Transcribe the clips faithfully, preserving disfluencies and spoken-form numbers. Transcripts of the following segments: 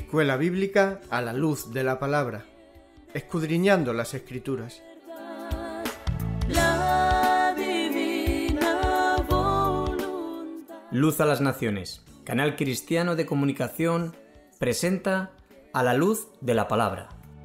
Escuela Bíblica a la luz de la palabra, escudriñando las Escrituras. La divina voluntad. Luz a las Naciones, canal cristiano de comunicación, presenta A la luz de la palabra.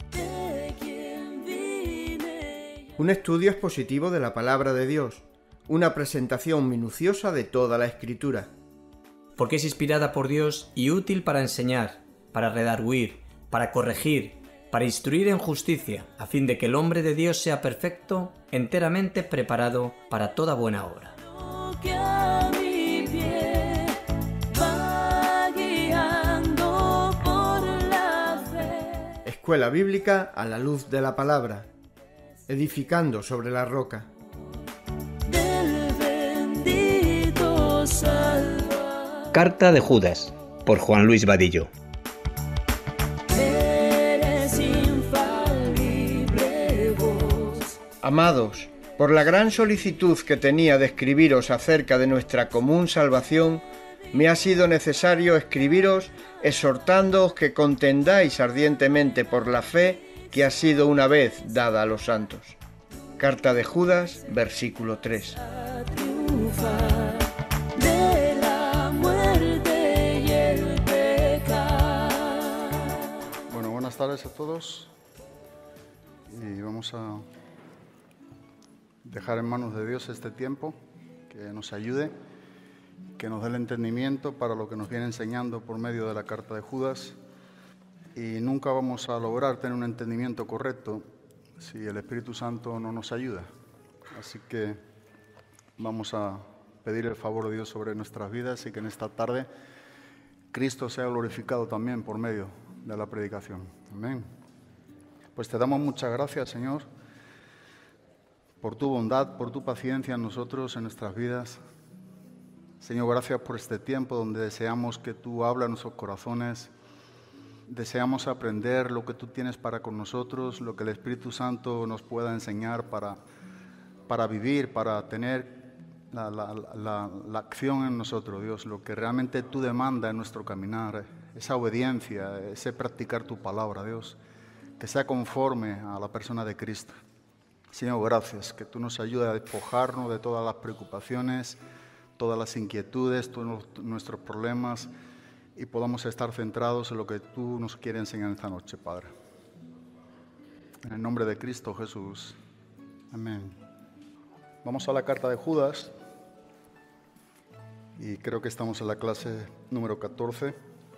Un estudio expositivo de la palabra de Dios, una presentación minuciosa de toda la Escritura. Porque es inspirada por Dios y útil para enseñar, para redarguir, para corregir, para instruir en justicia, a fin de que el hombre de Dios sea perfecto, enteramente preparado para toda buena obra. Que a mi pie va guiando por la fe. Escuela Bíblica a la luz de la palabra, edificando sobre la roca. Del bendito Salvador. Carta de Judas, por Juan Luis Vadillo. Eres infalible vos. Amados, por la gran solicitud que tenía de escribiros acerca de nuestra común salvación, me ha sido necesario escribiros exhortándoos que contendáis ardientemente por la fe que ha sido una vez dada a los santos. Carta de Judas, versículo tres. A triunfar de la muerte y el pecado. Bueno, buenas tardes a todos y vamos a dejar en manos de Dios este tiempo, que nos ayude, que nos dé el entendimiento para lo que nos viene enseñando por medio de la carta de Judas, y nunca vamos a lograr tener un entendimiento correcto si el Espíritu Santo no nos ayuda. Así que vamos a pedir el favor de Dios sobre nuestras vidas y que en esta tarde Cristo sea glorificado también por medio de la predicación. Amén. Pues te damos muchas gracias, Señor, por tu bondad, por tu paciencia en nosotros, en nuestras vidas. Señor, gracias por este tiempo donde deseamos que tú hables a nuestros corazones. Deseamos aprender lo que tú tienes para con nosotros, lo que el Espíritu Santo nos pueda enseñar para, para vivir, para tener la, la, la, la acción en nosotros, Dios, lo que realmente tú demandas en nuestro caminar, esa obediencia, ese practicar tu palabra, Dios, que sea conforme a la persona de Cristo. Señor, gracias, que tú nos ayudes a despojarnos de todas las preocupaciones, todas las inquietudes, todos nuestros problemas, y podamos estar centrados en lo que tú nos quieres enseñar esta noche, Padre. En el nombre de Cristo Jesús. Amén. Vamos a la carta de Judas, y creo que estamos en la clase número catorce.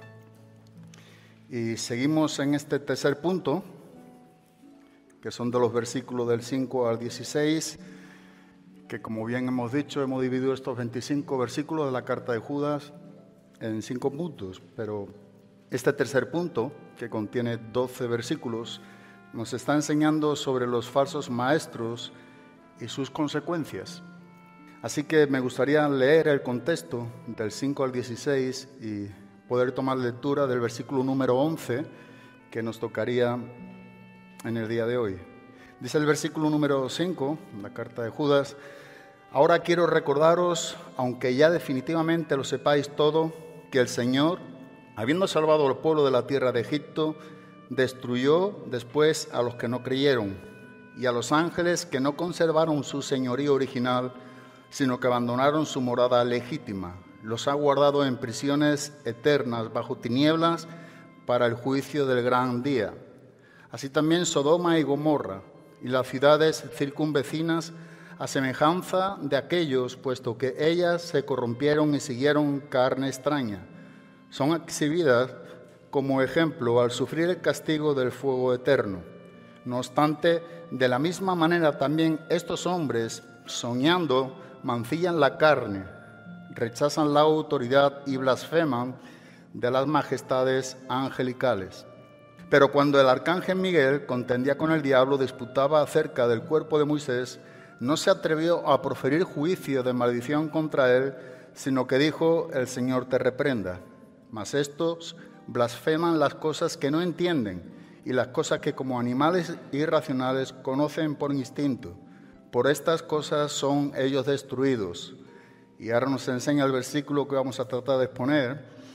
Y seguimos en este tercer punto, que son de los versículos del cinco al dieciséis, que como bien hemos dicho, hemos dividido estos veinticinco versículos de la carta de Judas en cinco puntos, pero este tercer punto, que contiene doce versículos, nos está enseñando sobre los falsos maestros y sus consecuencias. Así que me gustaría leer el contexto del cinco al dieciséis y poder tomar lectura del versículo número once, que nos tocaría en el día de hoy. Dice el versículo número cinco, la carta de Judas: ahora quiero recordaros, aunque ya definitivamente lo sepáis todo, que el Señor, habiendo salvado al pueblo de la tierra de Egipto, destruyó después a los que no creyeron, y a los ángeles que no conservaron su señorío original, sino que abandonaron su morada legítima. Los ha guardado en prisiones eternas bajo tinieblas para el juicio del gran día. Así también Sodoma y Gomorra y las ciudades circunvecinas, a semejanza de aquellos, puesto que ellas se corrompieron y siguieron carne extraña, son exhibidas como ejemplo al sufrir el castigo del fuego eterno. No obstante, de la misma manera también estos hombres, soñando, mancillan la carne, rechazan la autoridad y blasfeman de las majestades angelicales. Pero cuando el arcángel Miguel contendía con el diablo, disputaba acerca del cuerpo de Moisés, no se atrevió a proferir juicio de maldición contra él, sino que dijo: el Señor te reprenda. Mas estos blasfeman las cosas que no entienden y las cosas que como animales irracionales conocen por instinto. Por estas cosas son ellos destruidos. Y ahora nos enseña el versículo que vamos a tratar de exponer: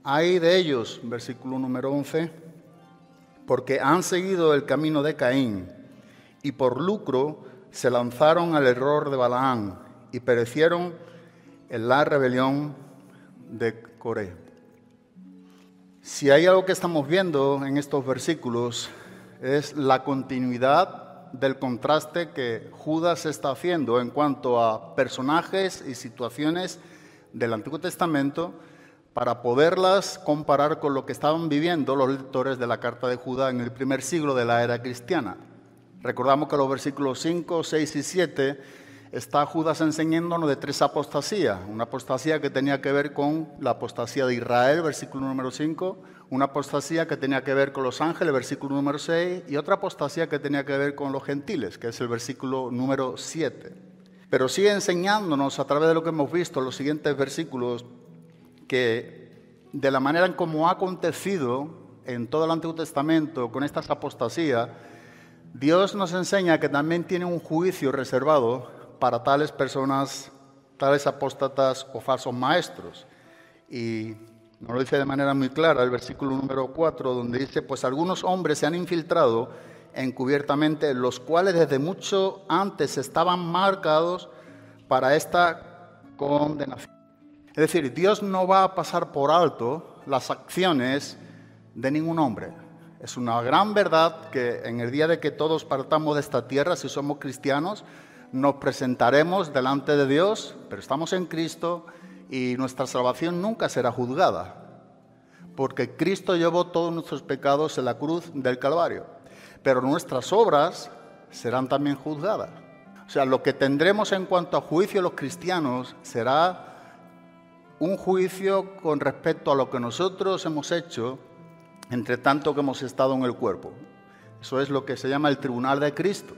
Ay de ellos, versículo número once, porque han seguido el camino de Caín y por lucro se lanzaron al error de Balaán y perecieron en la rebelión de Coré. Si hay algo que estamos viendo en estos versículos es la continuidad del contraste que Judas está haciendo en cuanto a personajes y situaciones del Antiguo Testamento para poderlas comparar con lo que estaban viviendo los lectores de la carta de Judas en el primer siglo de la era cristiana. Recordamos que los versículos cinco, seis y siete está Judas enseñándonos de tres apostasías. Una apostasía que tenía que ver con la apostasía de Israel, versículo número cinco, una apostasía que tenía que ver con los ángeles, versículo número seis, y otra apostasía que tenía que ver con los gentiles, que es el versículo número siete. Pero sigue enseñándonos a través de lo que hemos visto en los siguientes versículos que de la manera en cómo ha acontecido en todo el Antiguo Testamento con estas apostasías, Dios nos enseña que también tiene un juicio reservado para tales personas, tales apóstatas o falsos maestros. Y nos lo dice de manera muy clara el versículo número cuatro, donde dice, pues algunos hombres se han infiltrado encubiertamente, los cuales desde mucho antes estaban marcados para esta condenación. Es decir, Dios no va a pasar por alto las acciones de ningún hombre. Es una gran verdad que en el día de que todos partamos de esta tierra, si somos cristianos, nos presentaremos delante de Dios, pero estamos en Cristo y nuestra salvación nunca será juzgada, porque Cristo llevó todos nuestros pecados en la cruz del Calvario, pero nuestras obras serán también juzgadas. O sea, lo que tendremos en cuanto a juicio los cristianos será un juicio con respecto a lo que nosotros hemos hecho entre tanto que hemos estado en el cuerpo. Eso es lo que se llama el tribunal de Cristo.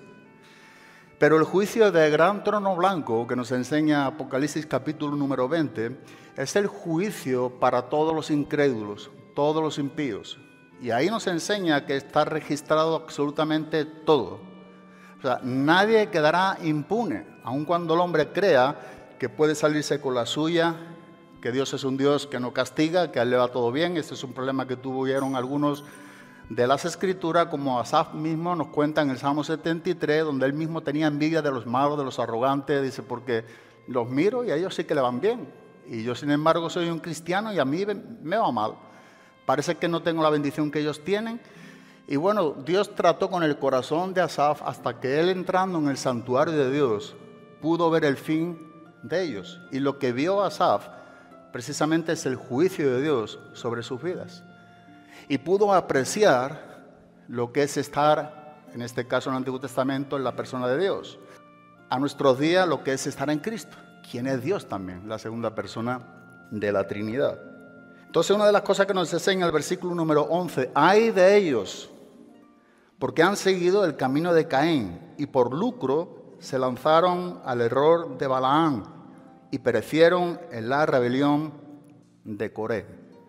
Pero el juicio del gran trono blanco que nos enseña Apocalipsis capítulo número veinte es el juicio para todos los incrédulos, todos los impíos. Y ahí nos enseña que está registrado absolutamente todo. O sea, nadie quedará impune, aun cuando el hombre crea que puede salirse con la suya, que Dios es un Dios que no castiga, que a él le va todo bien. Este es un problema que tuvieron algunos de las Escrituras, como Asaf mismo nos cuenta en el Salmo setenta y tres, donde él mismo tenía envidia de los malos, de los arrogantes. Dice, porque los miro y a ellos sí que le van bien. Y yo, sin embargo, soy un cristiano y a mí me va mal. Parece que no tengo la bendición que ellos tienen. Y bueno, Dios trató con el corazón de Asaf hasta que él, entrando en el santuario de Dios, pudo ver el fin de ellos. Y lo que vio Asaf precisamente es el juicio de Dios sobre sus vidas. Y pudo apreciar lo que es estar, en este caso en el Antiguo Testamento, en la persona de Dios. A nuestros días lo que es estar en Cristo, quien es Dios también, la segunda persona de la Trinidad. Entonces, una de las cosas que nos enseña el versículo número once, ay de ellos, porque han seguido el camino de Caín y por lucro se lanzaron al error de Balaán y perecieron en la rebelión de Coré.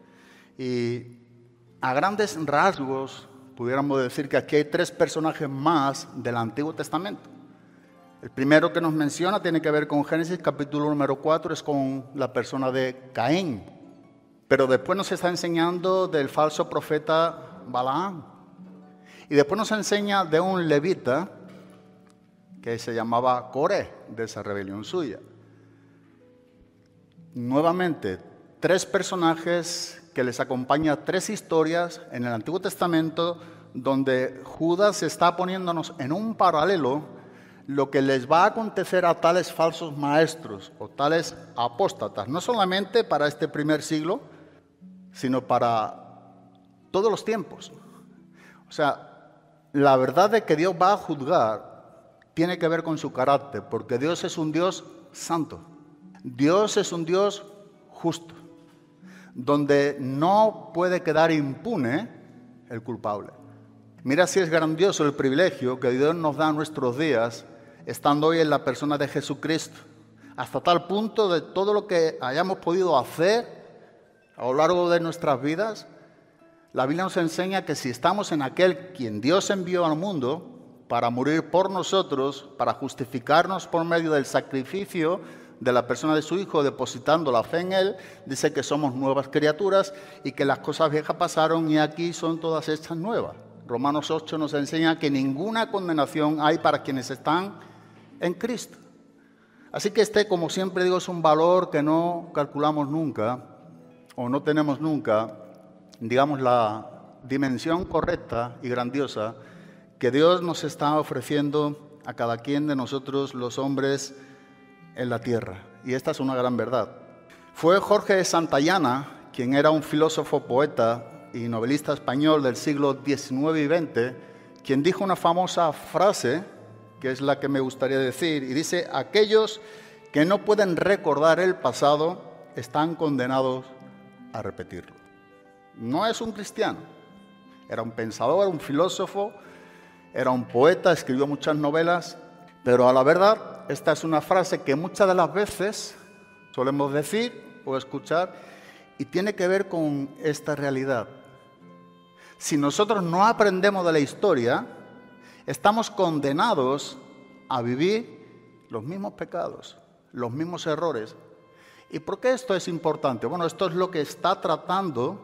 Y a grandes rasgos pudiéramos decir que aquí hay tres personajes más del Antiguo Testamento. El primero que nos menciona tiene que ver con Génesis capítulo número cuatro, es con la persona de Caín. Pero después nos está enseñando del falso profeta Balaam. Y después nos enseña de un levita que se llamaba Coré, de esa rebelión suya. Nuevamente, tres personajes que les acompaña tres historias en el Antiguo Testamento donde Judas está poniéndonos en un paralelo lo que les va a acontecer a tales falsos maestros o tales apóstatas, no solamente para este primer siglo, sino para todos los tiempos. O sea, la verdad de que Dios va a juzgar tiene que ver con su carácter, porque Dios es un Dios santo. Dios es un Dios justo, donde no puede quedar impune el culpable. Mira si es grandioso el privilegio que Dios nos da en nuestros días, estando hoy en la persona de Jesucristo, hasta tal punto de todo lo que hayamos podido hacer a lo largo de nuestras vidas. La Biblia nos enseña que si estamos en aquel quien Dios envió al mundo para morir por nosotros, para justificarnos por medio del sacrificio de la persona de su Hijo, depositando la fe en Él, dice que somos nuevas criaturas y que las cosas viejas pasaron y aquí son todas hechas nuevas. Romanos ocho nos enseña que ninguna condenación hay para quienes están en Cristo. Así que este, como siempre digo, es un valor que no calculamos nunca o no tenemos nunca, digamos, la dimensión correcta y grandiosa que Dios nos está ofreciendo a cada quien de nosotros los hombres en la tierra. Y esta es una gran verdad. Fue Jorge de Santayana, quien era un filósofo, poeta y novelista español del siglo diecinueve y veinte, quien dijo una famosa frase, que es la que me gustaría decir, y dice: aquellos que no pueden recordar el pasado están condenados a repetirlo. No es un cristiano, era un pensador, un filósofo, era un poeta, escribió muchas novelas, pero a la verdad, esta es una frase que muchas de las veces solemos decir o escuchar y tiene que ver con esta realidad. Si nosotros no aprendemos de la historia, estamos condenados a vivir los mismos pecados, los mismos errores. ¿Y por qué esto es importante? Bueno, esto es lo que está tratando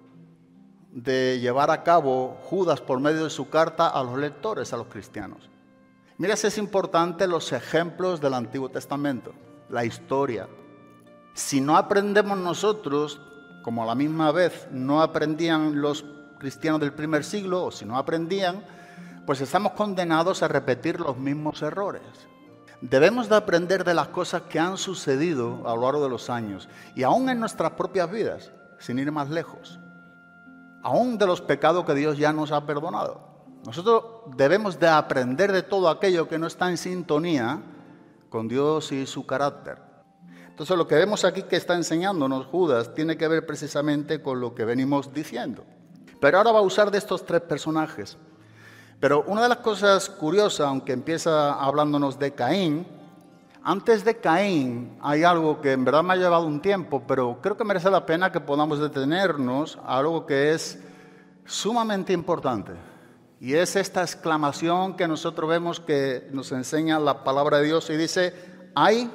de llevar a cabo Judas por medio de su carta a los lectores, a los cristianos. Mira si es importante los ejemplos del Antiguo Testamento, la historia. Si no aprendemos nosotros, como a la misma vez no aprendían los cristianos del primer siglo, o si no aprendían, pues estamos condenados a repetir los mismos errores. Debemos de aprender de las cosas que han sucedido a lo largo de los años, y aún en nuestras propias vidas, sin ir más lejos. Aún de los pecados que Dios ya nos ha perdonado. Nosotros debemos de aprender de todo aquello que no está en sintonía con Dios y su carácter. Entonces lo que vemos aquí que está enseñándonos Judas tiene que ver precisamente con lo que venimos diciendo. Pero ahora va a usar de estos tres personajes. Pero una de las cosas curiosas, aunque empieza hablándonos de Caín, antes de Caín hay algo que en verdad me ha llevado un tiempo, pero creo que merece la pena que podamos detenernos a algo que es sumamente importante. Y es esta exclamación que nosotros vemos que nos enseña la palabra de Dios y dice: ¡ay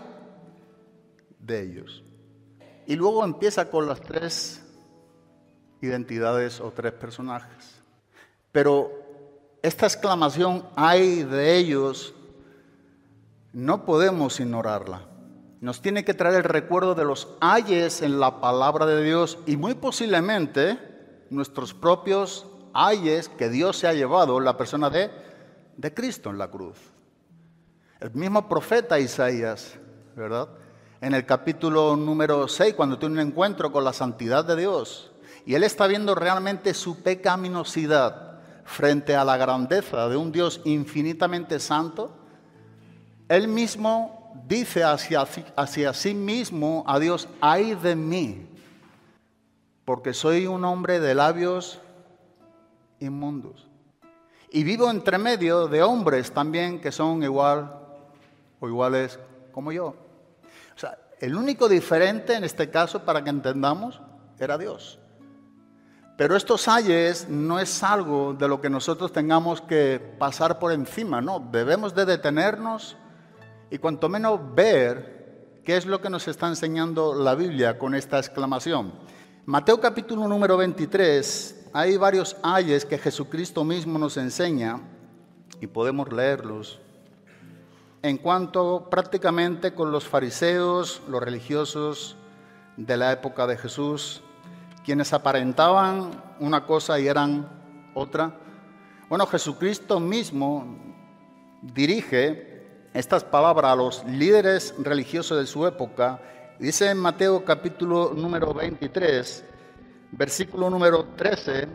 de ellos! Y luego empieza con las tres identidades o tres personajes. Pero esta exclamación, ¡ay de ellos!, no podemos ignorarla. Nos tiene que traer el recuerdo de los ayes en la palabra de Dios y muy posiblemente nuestros propios ayes que Dios se ha llevado en la persona de, de Cristo en la cruz. El mismo profeta Isaías, ¿verdad? En el capítulo número seis, cuando tiene un encuentro con la santidad de Dios, y él está viendo realmente su pecaminosidad frente a la grandeza de un Dios infinitamente santo, él mismo dice hacia, hacia sí mismo a Dios: ¡ay de mí! Porque soy un hombre de labios inmundos. Y vivo entre medio de hombres también que son igual o iguales como yo. O sea, el único diferente en este caso, para que entendamos, era Dios. Pero estos ayes no es algo de lo que nosotros tengamos que pasar por encima, no. Debemos de detenernos y cuanto menos ver qué es lo que nos está enseñando la Biblia con esta exclamación. Mateo capítulo número veintitrés, hay varios ayes que Jesucristo mismo nos enseña y podemos leerlos. En cuanto prácticamente con los fariseos, los religiosos de la época de Jesús, quienes aparentaban una cosa y eran otra. Bueno, Jesucristo mismo dirige estas palabras a los líderes religiosos de su época. Dice en Mateo capítulo número veintitrés, versículo número trece: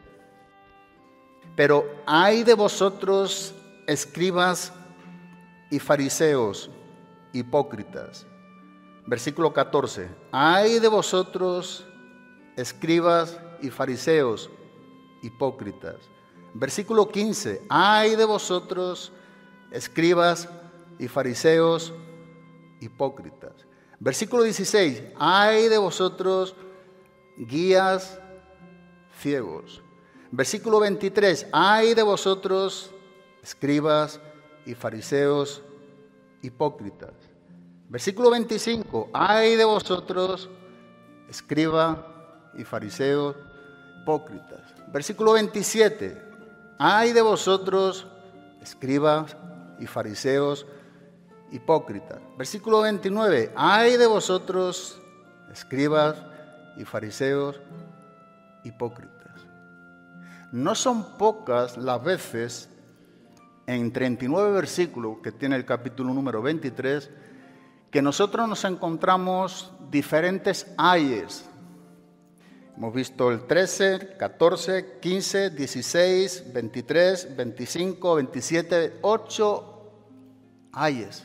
pero ay de vosotros, escribas y fariseos, hipócritas. Versículo catorce: ay de vosotros, escribas y fariseos, hipócritas. Versículo quince: ay de vosotros, escribas y fariseos, hipócritas. Versículo dieciséis: ay de vosotros, guías ciegos. Versículo veintitrés: ay de vosotros, escribas y fariseos, hipócritas. Versículo veinticinco, ay de vosotros, escribas y fariseos hipócritas. Versículo veintisiete, ay de vosotros, escribas y fariseos hipócritas. Versículo veintinueve, ay de vosotros, escribas y fariseos hipócritas. No son pocas las veces en treinta y nueve versículos que tiene el capítulo número veintitrés que nosotros nos encontramos diferentes ayes. Hemos visto el trece, catorce, quince, dieciséis, veintitrés, veinticinco, veintisiete, ocho ayes.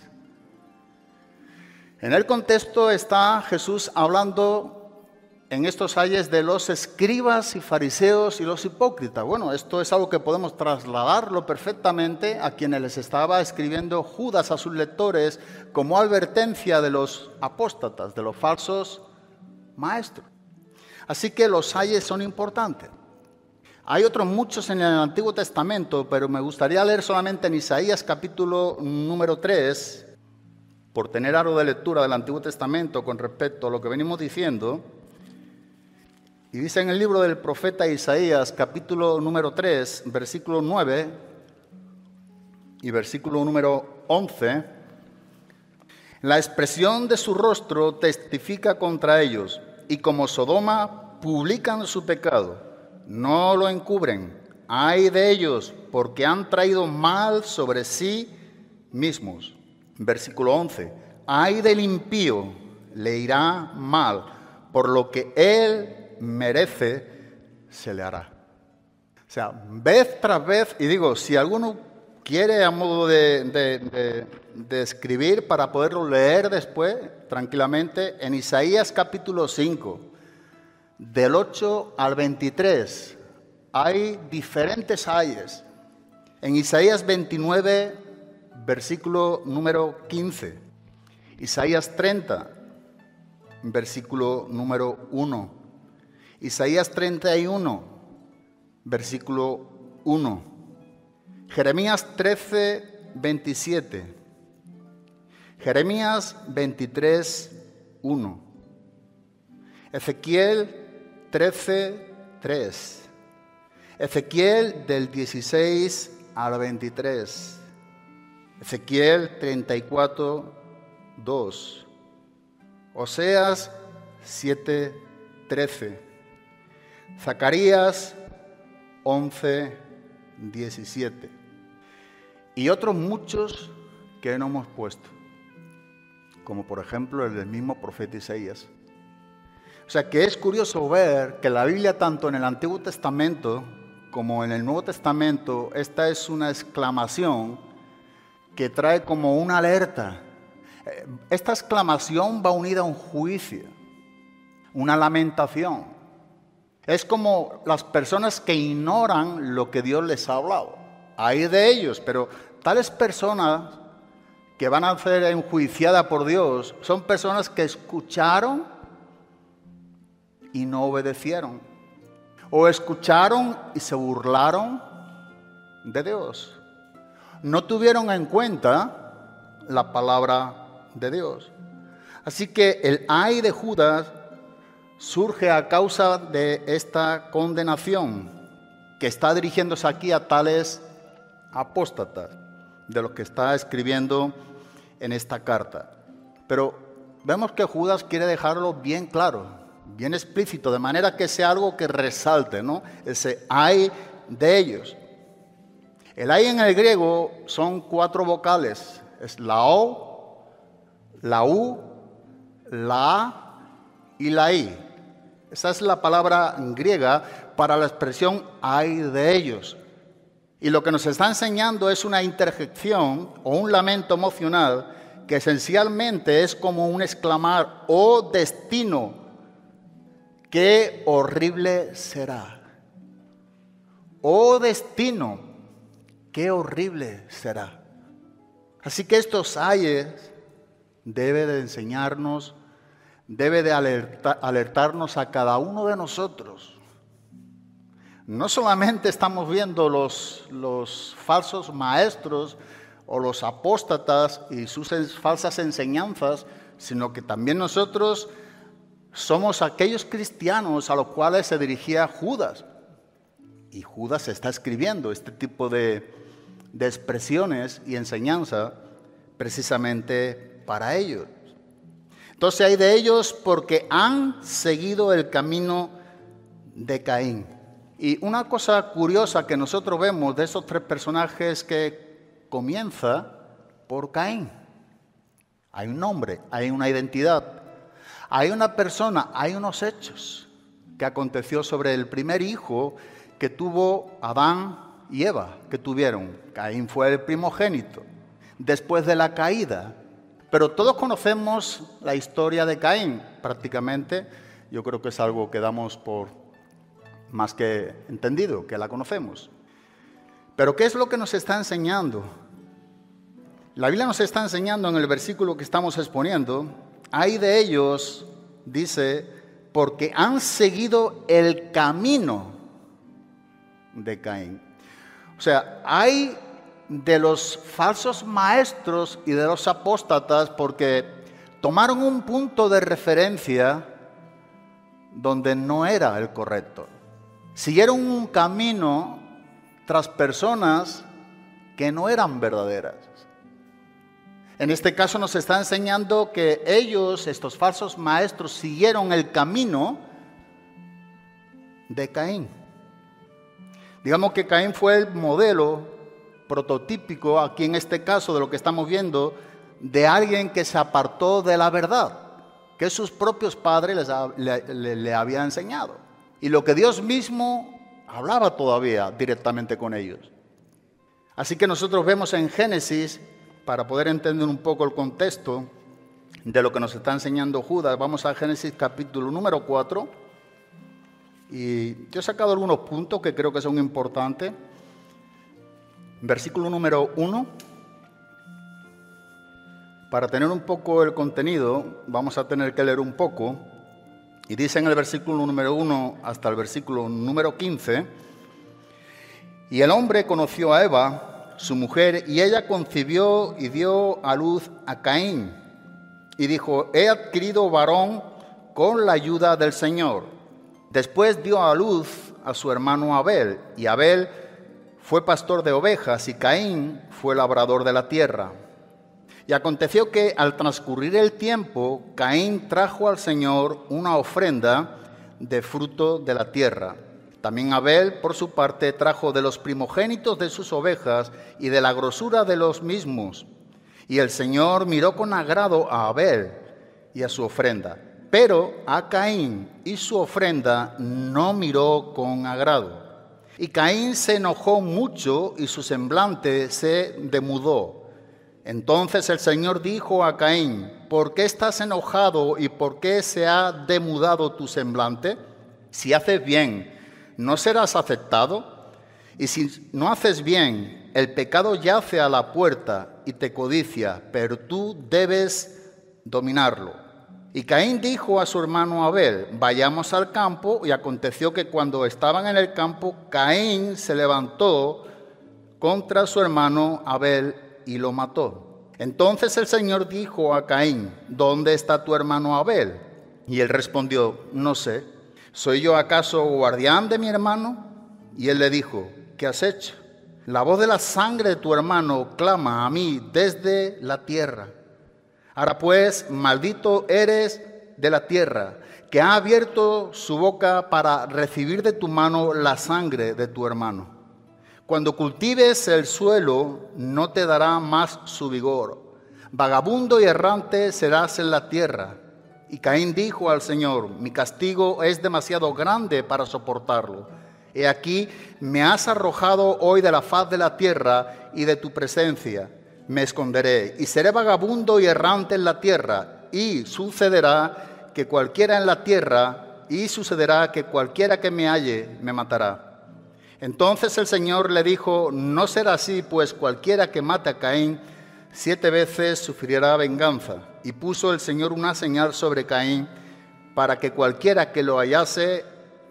En el contexto está Jesús hablando en estos ayes de los escribas y fariseos y los hipócritas. Bueno, esto es algo que podemos trasladarlo perfectamente a quienes les estaba escribiendo Judas a sus lectores como advertencia de los apóstatas, de los falsos maestros. Así que los ayes son importantes. Hay otros muchos en el Antiguo Testamento, pero me gustaría leer solamente en Isaías capítulo número tres, por tener algo de lectura del Antiguo Testamento con respecto a lo que venimos diciendo. Y dice en el libro del profeta Isaías, capítulo número tres, versículo nueve y versículo número once, la expresión de su rostro testifica contra ellos, y como Sodoma publican su pecado, no lo encubren. Ay de ellos, porque han traído mal sobre sí mismos. Versículo once, ay del impío, le irá mal, por lo que él merece, se le hará. O sea, vez tras vez, y digo, si alguno quiere a modo de, de, de, de escribir para poderlo leer después, tranquilamente, en Isaías capítulo cinco, del ocho al veintitrés, hay diferentes ayes. En Isaías veintinueve, versículo número quince, Isaías treinta, versículo número uno, Isaías treinta y uno, versículo uno, Jeremías trece, veintisiete, Jeremías veintitrés, uno, Ezequiel trece, tres, Ezequiel del dieciséis al veintitrés, Ezequiel treinta y cuatro, dos, Oseas siete, trece, Zacarías once, diecisiete y otros muchos que no hemos puesto, como por ejemplo el del mismo profeta Isaías. O sea que es curioso ver que la Biblia, tanto en el Antiguo Testamento como en el Nuevo Testamento, esta es una exclamación que trae como una alerta. Esta exclamación va unida a un juicio, una lamentación. Es como las personas que ignoran lo que Dios les ha hablado. Hay de ellos, pero tales personas que van a ser enjuiciadas por Dios son personas que escucharon y no obedecieron. O escucharon y se burlaron de Dios. No tuvieron en cuenta la palabra de Dios. Así que el ay de Judas surge a causa de esta condenación que está dirigiéndose aquí a tales apóstatas, de los que está escribiendo en esta carta. Pero vemos que Judas quiere dejarlo bien claro, bien explícito, de manera que sea algo que resalte, ¿no? Ese ay de ellos. El ay en el griego son cuatro vocales, es la O, la U, la A y la I. Esa es la palabra griega para la expresión ay de ellos. Y lo que nos está enseñando es una interjección o un lamento emocional que esencialmente es como un exclamar: ¡oh destino! ¡Qué horrible será! ¡Oh destino! ¡Qué horrible será! Así que estos ayes debe de enseñarnos, debe de alerta, alertarnos a cada uno de nosotros. No solamente estamos viendo los, los falsos maestros o los apóstatas y sus falsas enseñanzas, sino que también nosotros somos aquellos cristianos a los cuales se dirigía Judas. Y Judas está escribiendo este tipo de, de expresiones y enseñanza precisamente para ellos. Entonces hay de ellos porque han seguido el camino de Caín. Y una cosa curiosa que nosotros vemos de esos tres personajes que comienza por Caín. Hay un nombre, hay una identidad, hay una persona, hay unos hechos que aconteció sobre el primer hijo que tuvo Adán y Eva, que tuvieron. Caín fue el primogénito después de la caída. Pero todos conocemos la historia de Caín, prácticamente. Yo creo que es algo que damos por más que entendido, que la conocemos. Pero ¿qué es lo que nos está enseñando? La Biblia nos está enseñando en el versículo que estamos exponiendo, hay de ellos, dice, porque han seguido el camino de Caín. O sea, hay de los falsos maestros y de los apóstatas porque tomaron un punto de referencia donde no era el correcto. Siguieron un camino tras personas que no eran verdaderas. En este caso nos está enseñando que ellos, estos falsos maestros, siguieron el camino de Caín. Digamos que Caín fue el modelo prototípico, aquí en este caso de lo que estamos viendo, de alguien que se apartó de la verdad, que sus propios padres les, le, le, le habían enseñado. Y lo que Dios mismo hablaba todavía directamente con ellos. Así que nosotros vemos en Génesis, para poder entender un poco el contexto de lo que nos está enseñando Judas, vamos a Génesis capítulo número cuatro. Y yo he sacado algunos puntos que creo que son importantes. Versículo número uno. Para tener un poco el contenido, vamos a tener que leer un poco. Y dice en el versículo número uno hasta el versículo número quince. Y el hombre conoció a Eva, su mujer, y ella concibió y dio a luz a Caín. Y dijo, he adquirido varón con la ayuda del Señor. Después dio a luz a su hermano Abel, y Abel fue pastor de ovejas, y Caín fue labrador de la tierra. Y aconteció que al transcurrir el tiempo, Caín trajo al Señor una ofrenda de fruto de la tierra. También Abel, por su parte, trajo de los primogénitos de sus ovejas y de la grosura de los mismos. Y el Señor miró con agrado a Abel y a su ofrenda, pero a Caín y su ofrenda no miró con agrado. Y Caín se enojó mucho y su semblante se demudó. Entonces el Señor dijo a Caín, ¿por qué estás enojado y por qué se ha demudado tu semblante? Si haces bien, ¿no serás aceptado? Y si no haces bien, el pecado yace a la puerta y te codicia, pero tú debes dominarlo. Y Caín dijo a su hermano Abel, vayamos al campo, y aconteció que cuando estaban en el campo, Caín se levantó contra su hermano Abel y lo mató. Entonces el Señor dijo a Caín, ¿dónde está tu hermano Abel? Y él respondió, no sé. ¿Soy yo acaso guardián de mi hermano? Y él le dijo, ¿qué has hecho? La voz de la sangre de tu hermano clama a mí desde la tierra. Ahora pues, maldito eres de la tierra, que ha abierto su boca para recibir de tu mano la sangre de tu hermano. Cuando cultives el suelo, no te dará más su vigor. Vagabundo y errante serás en la tierra. Y Caín dijo al Señor, mi castigo es demasiado grande para soportarlo. He aquí, me has arrojado hoy de la faz de la tierra y de tu presencia. Me esconderé y seré vagabundo y errante en la tierra. Y sucederá que cualquiera en la tierra, y sucederá que cualquiera que me halle, me matará. Entonces el Señor le dijo, no será así, pues cualquiera que mate a Caín, siete veces sufrirá venganza. Y puso el Señor una señal sobre Caín, para que cualquiera que lo hallase,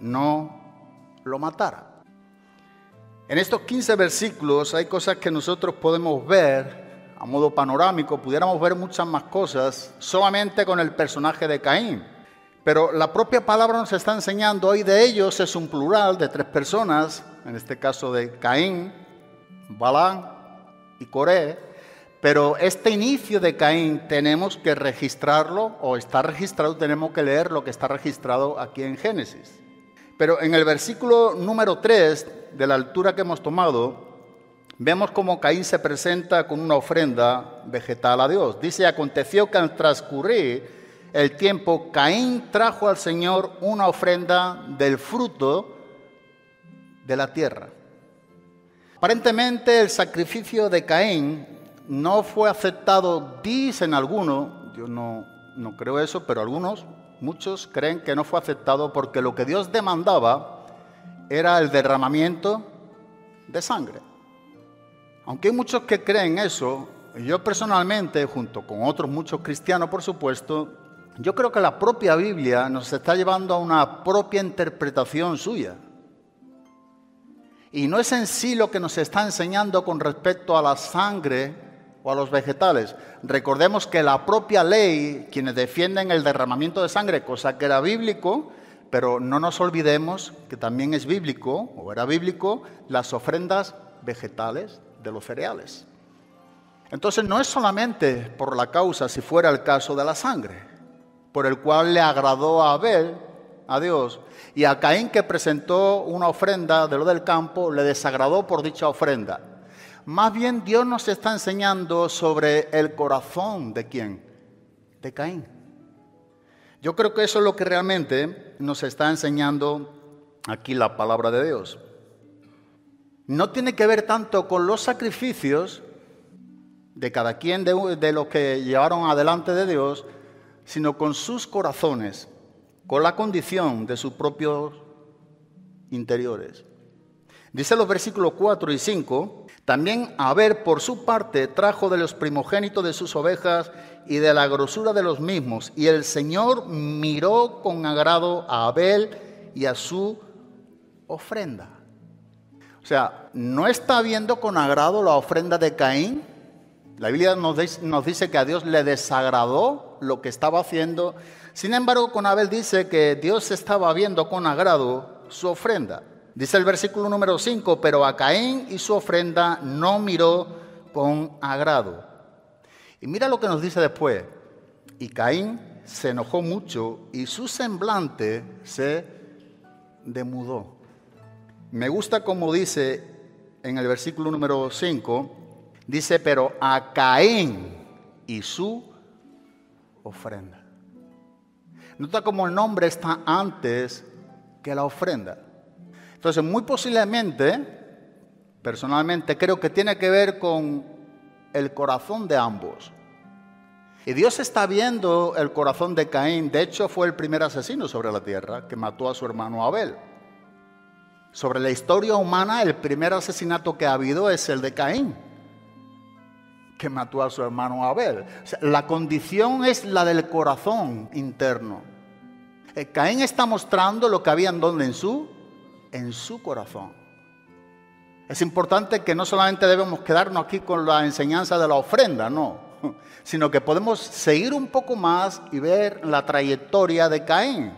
no lo matara. En estos quince versículos hay cosas que nosotros podemos ver a modo panorámico, pudiéramos ver muchas más cosas solamente con el personaje de Caín. Pero la propia palabra nos está enseñando hoy de ellos, es un plural de tres personas, en este caso de Caín, Balaam y Coré. Pero este inicio de Caín tenemos que registrarlo, o está registrado, tenemos que leer lo que está registrado aquí en Génesis. Pero en el versículo número tres, de la altura que hemos tomado, vemos cómo Caín se presenta con una ofrenda vegetal a Dios. Dice, aconteció que al transcurrir el tiempo, Caín trajo al Señor una ofrenda del fruto de la tierra. Aparentemente el sacrificio de Caín no fue aceptado, dicen algunos, yo no, no creo eso, pero algunos, muchos creen que no fue aceptado porque lo que Dios demandaba era el derramamiento de sangre. Aunque hay muchos que creen eso, yo personalmente, junto con otros muchos cristianos, por supuesto, yo creo que la propia Biblia nos está llevando a una propia interpretación suya. Y no es en sí lo que nos está enseñando con respecto a la sangre o a los vegetales. Recordemos que la propia ley, quienes defienden el derramamiento de sangre, cosa que era bíblico, pero no nos olvidemos que también es bíblico, o era bíblico, las ofrendas vegetales de los cereales. Entonces no es solamente por la causa, si fuera el caso de la sangre, por el cual le agradó a Abel, a Dios, y a Caín, que presentó una ofrenda de lo del campo, le desagradó por dicha ofrenda. Más bien Dios nos está enseñando sobre el corazón de ¿quién? De Caín. Yo creo que eso es lo que realmente nos está enseñando aquí la palabra de Dios. No tiene que ver tanto con los sacrificios de cada quien de, de los que llevaron adelante de Dios, sino con sus corazones, con la condición de sus propios interiores. Dice los versículos cuatro y cinco, también Abel por su parte trajo de los primogénitos de sus ovejas y de la grosura de los mismos, y el Señor miró con agrado a Abel y a su ofrenda. O sea, no está viendo con agrado la ofrenda de Caín. La Biblia nos dice, nos dice que a Dios le desagradó lo que estaba haciendo. Sin embargo, con Abel dice que Dios estaba viendo con agrado su ofrenda. Dice el versículo número cinco, pero a Caín y su ofrenda no miró con agrado. Y mira lo que nos dice después. Y Caín se enojó mucho y su semblante se demudó. Me gusta como dice en el versículo número cinco, dice, pero a Caín y su ofrenda. Nota cómo el nombre está antes que la ofrenda. Entonces, muy posiblemente, personalmente, creo que tiene que ver con el corazón de ambos. Y Dios está viendo el corazón de Caín. De hecho, fue el primer asesino sobre la tierra que mató a su hermano Abel. Sobre la historia humana, el primer asesinato que ha habido es el de Caín, que mató a su hermano Abel. O sea, la condición es la del corazón interno. Eh, Caín está mostrando lo que había en donde en su, en su corazón. Es importante que no solamente debemos quedarnos aquí con la enseñanza de la ofrenda, no, sino que podemos seguir un poco más y ver la trayectoria de Caín.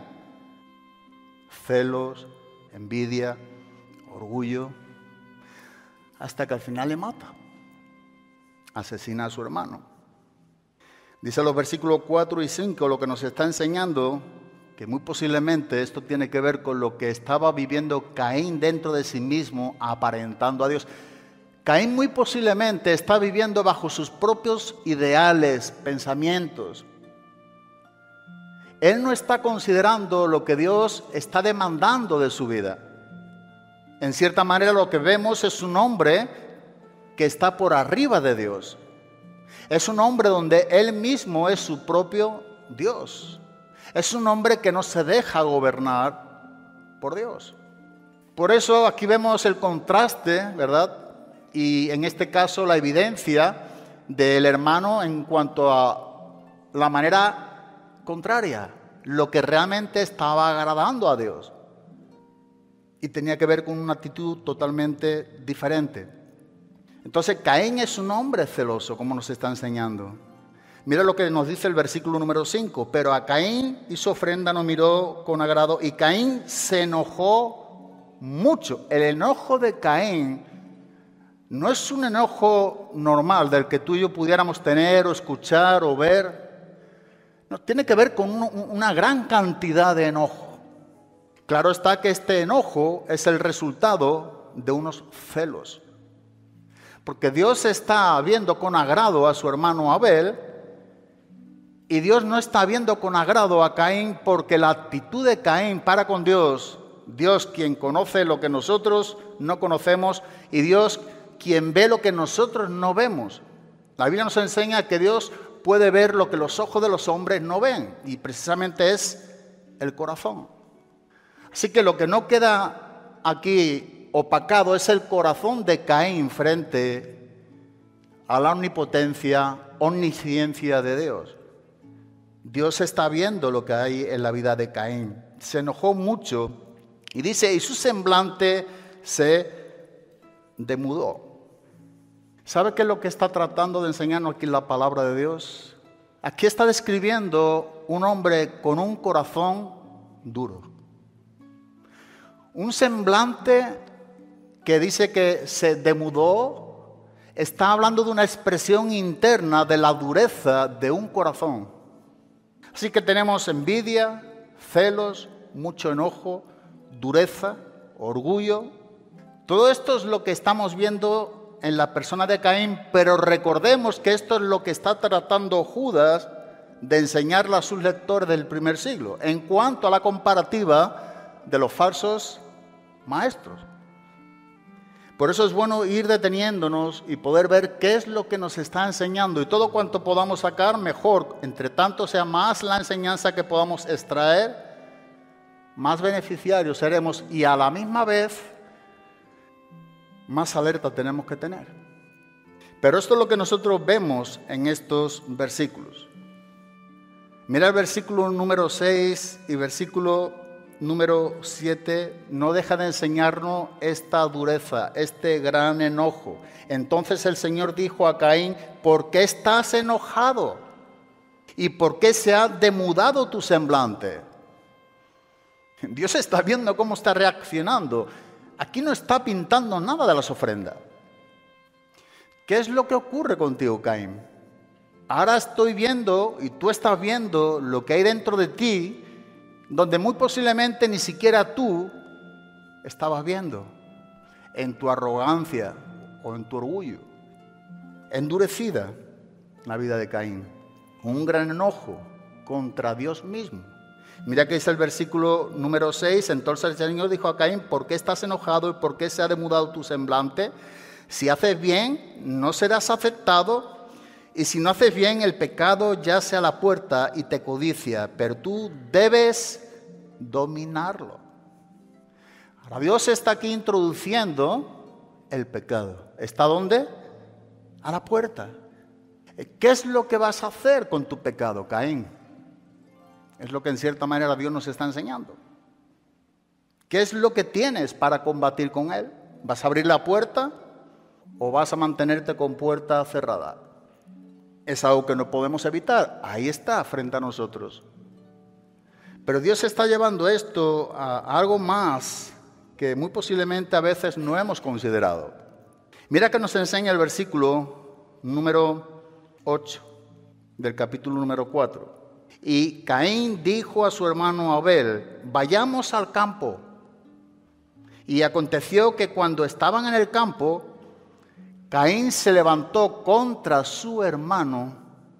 Celos, envidia, orgullo, hasta que al final le mata. Asesina a su hermano. Dice los versículos cuatro y cinco, lo que nos está enseñando, que muy posiblemente esto tiene que ver con lo que estaba viviendo Caín dentro de sí mismo, aparentando a Dios. Caín muy posiblemente está viviendo bajo sus propios ideales, pensamientos. Él no está considerando lo que Dios está demandando de su vida. En cierta manera lo que vemos es un hombre que está por arriba de Dios. Es un hombre donde él mismo es su propio Dios. Es un hombre que no se deja gobernar por Dios. Por eso aquí vemos el contraste, ¿verdad? Y en este caso la evidencia del hermano en cuanto a la manera contraria, lo que realmente estaba agradando a Dios. Y tenía que ver con una actitud totalmente diferente. Entonces Caín es un hombre celoso, como nos está enseñando. Mira lo que nos dice el versículo número cinco. Pero a Caín y su ofrenda no miró con agrado, y Caín se enojó mucho. El enojo de Caín no es un enojo normal del que tú y yo pudiéramos tener o escuchar o ver. No, tiene que ver con un, una gran cantidad de enojo. Claro está que este enojo es el resultado de unos celos. Porque Dios está viendo con agrado a su hermano Abel, y Dios no está viendo con agrado a Caín, porque la actitud de Caín para con Dios, Dios quien conoce lo que nosotros no conocemos, y Dios quien ve lo que nosotros no vemos. La Biblia nos enseña que Dios puede ver lo que los ojos de los hombres no ven, y precisamente es el corazón. Así que lo que no queda aquí opacado es el corazón de Caín frente a la omnipotencia, omnisciencia de Dios. Dios está viendo lo que hay en la vida de Caín. Se enojó mucho y dice, y su semblante se demudó. ¿Sabe qué es lo que está tratando de enseñarnos aquí la palabra de Dios? Aquí está describiendo un hombre con un corazón duro. Un semblante que dice que se demudó, está hablando de una expresión interna de la dureza de un corazón. Así que tenemos envidia, celos, mucho enojo, dureza, orgullo. Todo esto es lo que estamos viendo en la persona de Caín, pero recordemos que esto es lo que está tratando Judas de enseñarle a sus lectores del primer siglo, en cuanto a la comparativa de los falsos maestros. Por eso es bueno ir deteniéndonos y poder ver qué es lo que nos está enseñando, y todo cuanto podamos sacar, mejor. Entre tanto sea más la enseñanza que podamos extraer, más beneficiarios seremos, y a la misma vez más alerta tenemos que tener. Pero esto es lo que nosotros vemos en estos versículos. Mira el versículo número seis y versículo número siete, no deja de enseñarnos esta dureza, este gran enojo. Entonces el Señor dijo a Caín, ¿por qué estás enojado? ¿Y por qué se ha demudado tu semblante? Dios está viendo cómo está reaccionando. Aquí no está pintando nada de las ofrendas. ¿Qué es lo que ocurre contigo, Caín? Ahora estoy viendo, y tú estás viendo, lo que hay dentro de ti, donde muy posiblemente ni siquiera tú estabas viendo, en tu arrogancia o en tu orgullo. Endurecida la vida de Caín, un gran enojo contra Dios mismo. Mira que dice el versículo número seis, entonces el Señor dijo a Caín, ¿por qué estás enojado y por qué se ha demudado tu semblante? Si haces bien, no serás aceptado, y si no haces bien, el pecado yace a la puerta y te codicia, pero tú debes dominarlo. Ahora Dios está aquí introduciendo el pecado. ¿Está dónde? A la puerta. ¿Qué es lo que vas a hacer con tu pecado, Caín? Es lo que en cierta manera Dios nos está enseñando. ¿Qué es lo que tienes para combatir con él? ¿Vas a abrir la puerta o vas a mantenerte con puerta cerrada? Es algo que no podemos evitar. Ahí está frente a nosotros. Pero Dios está llevando esto a algo más que muy posiblemente a veces no hemos considerado. Mira que nos enseña el versículo número ocho del capítulo número cuatro. Y Caín dijo a su hermano Abel, vayamos al campo. Y aconteció que cuando estaban en el campo, Caín se levantó contra su hermano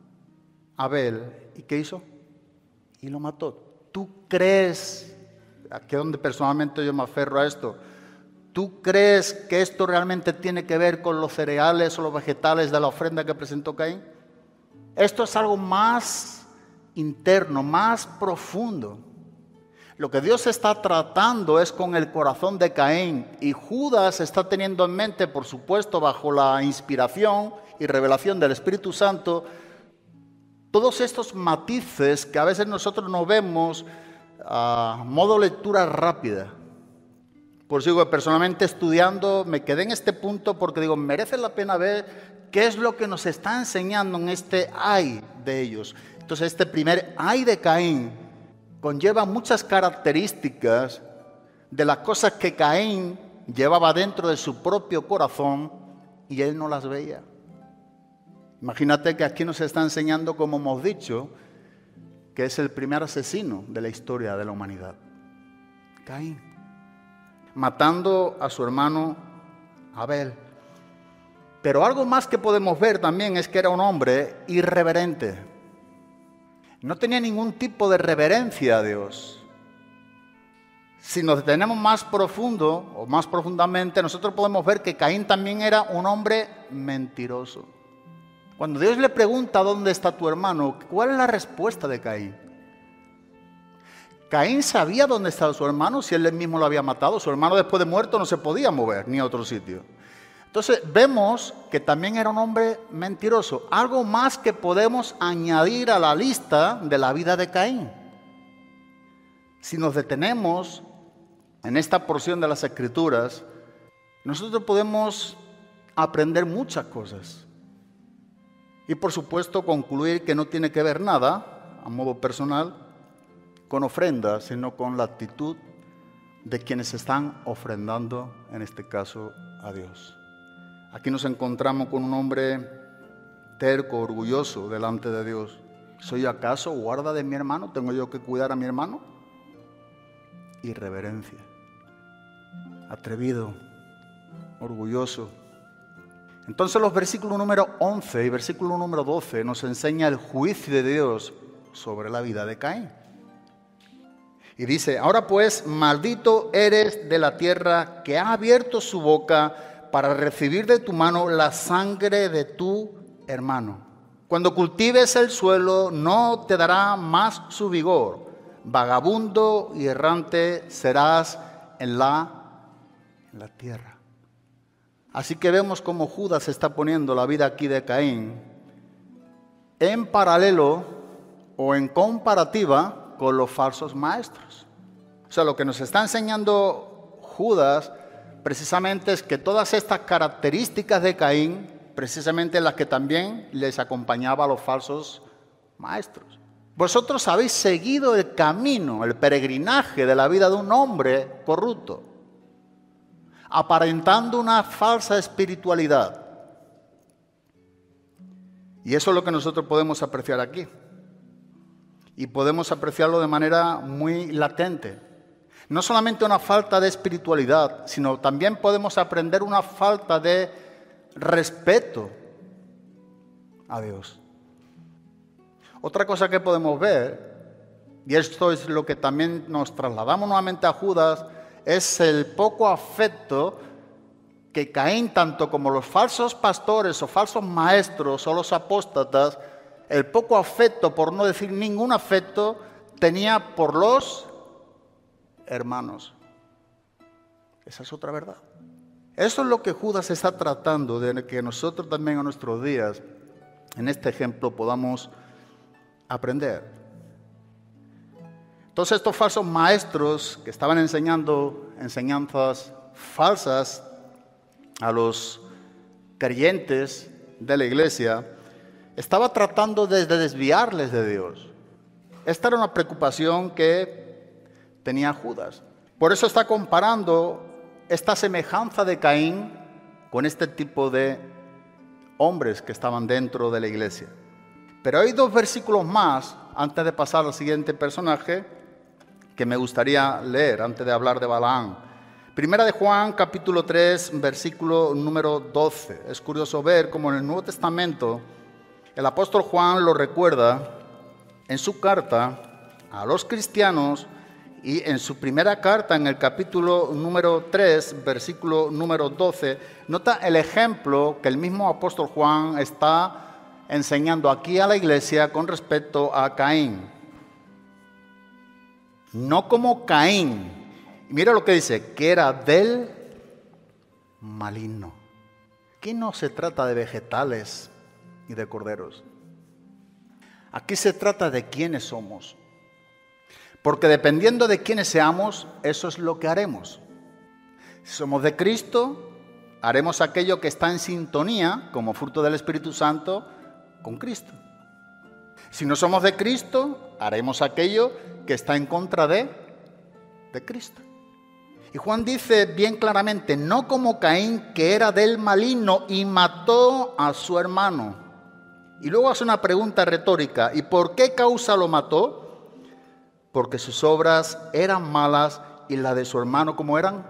Abel. ¿Y qué hizo? Y lo mató. ¿Tú crees, aquí es donde personalmente yo me aferro a esto, tú crees que esto realmente tiene que ver con los cereales o los vegetales de la ofrenda que presentó Caín? Esto es algo más interno, más profundo. Lo que Dios está tratando es con el corazón de Caín, y Judas está teniendo en mente, por supuesto, bajo la inspiración y revelación del Espíritu Santo, todos estos matices que a veces nosotros no vemos a modo lectura rápida. Por eso digo, personalmente estudiando, me quedé en este punto porque digo, merece la pena ver qué es lo que nos está enseñando en este ay de ellos. Entonces, este primer ay de Caín conlleva muchas características de las cosas que Caín llevaba dentro de su propio corazón y él no las veía. Imagínate que aquí nos está enseñando, como hemos dicho, que es el primer asesino de la historia de la humanidad. Caín, matando a su hermano Abel. Pero algo más que podemos ver también es que era un hombre irreverente. No tenía ningún tipo de reverencia a Dios. Si nos detenemos más profundo o más profundamente, nosotros podemos ver que Caín también era un hombre mentiroso. Cuando Dios le pregunta ¿dónde está tu hermano?, ¿cuál es la respuesta de Caín? Caín sabía dónde estaba su hermano, si él mismo lo había matado. Su hermano después de muerto no se podía mover ni a otro sitio. Entonces vemos que también era un hombre mentiroso. Algo más que podemos añadir a la lista de la vida de Caín. Si nos detenemos en esta porción de las Escrituras, nosotros podemos aprender muchas cosas. Y por supuesto concluir que no tiene que ver nada, a modo personal, con ofrenda, sino con la actitud de quienes están ofrendando, en este caso, a Dios. Aquí nos encontramos con un hombre terco, orgulloso delante de Dios. ¿Soy acaso guarda de mi hermano? ¿Tengo yo que cuidar a mi hermano? Irreverencia. Atrevido, orgulloso. Entonces los versículos número once y versículo número doce nos enseña el juicio de Dios sobre la vida de Caín. Y dice, ahora pues, maldito eres de la tierra que ha abierto su boca para recibir de tu mano la sangre de tu hermano. Cuando cultives el suelo, no te dará más su vigor. Vagabundo y errante serás en la, en la tierra. Así que vemos cómo Judas está poniendo la vida aquí de Caín en paralelo o en comparativa con los falsos maestros. O sea, lo que nos está enseñando Judas precisamente es que todas estas características de Caín, precisamente las que también les acompañaba a los falsos maestros. Vosotros habéis seguido el camino, el peregrinaje de la vida de un hombre corrupto, aparentando una falsa espiritualidad. Y eso es lo que nosotros podemos apreciar aquí. Y podemos apreciarlo de manera muy latente. No solamente una falta de espiritualidad, sino también podemos aprender una falta de respeto a Dios. Otra cosa que podemos ver, y esto es lo que también nos trasladamos nuevamente a Judas, es el poco afecto que Caín, tanto como los falsos pastores o falsos maestros o los apóstatas, el poco afecto, por no decir ningún afecto, tenía por los hermanos. Esa es otra verdad. Eso es lo que Judas está tratando de que nosotros también en nuestros días, en este ejemplo, podamos aprender. Entonces estos falsos maestros que estaban enseñando enseñanzas falsas a los creyentes de la iglesia, estaba tratando de desviarles de Dios. Esta era una preocupación que tenía Judas. Por eso está comparando esta semejanza de Caín con este tipo de hombres que estaban dentro de la iglesia. Pero hay dos versículos más, antes de pasar al siguiente personaje, que me gustaría leer antes de hablar de Balaam. Primera de Juan, capítulo tres, versículo número doce. Es curioso ver cómo en el Nuevo Testamento el apóstol Juan lo recuerda en su carta a los cristianos y en su primera carta, en el capítulo número tres, versículo número doce, nota el ejemplo que el mismo apóstol Juan está enseñando aquí a la iglesia con respecto a Caín. No como Caín. Mira lo que dice, que era del maligno. Aquí no se trata de vegetales y de corderos. Aquí se trata de quiénes somos. Porque dependiendo de quiénes seamos, eso es lo que haremos. Si somos de Cristo, haremos aquello que está en sintonía, como fruto del Espíritu Santo, con Cristo. Si no somos de Cristo, haremos aquello que está en contra de, de Cristo. Y Juan dice bien claramente, no como Caín, que era del maligno y mató a su hermano. Y luego hace una pregunta retórica, ¿y por qué causa lo mató? Porque sus obras eran malas y las de su hermano, ¿cómo eran?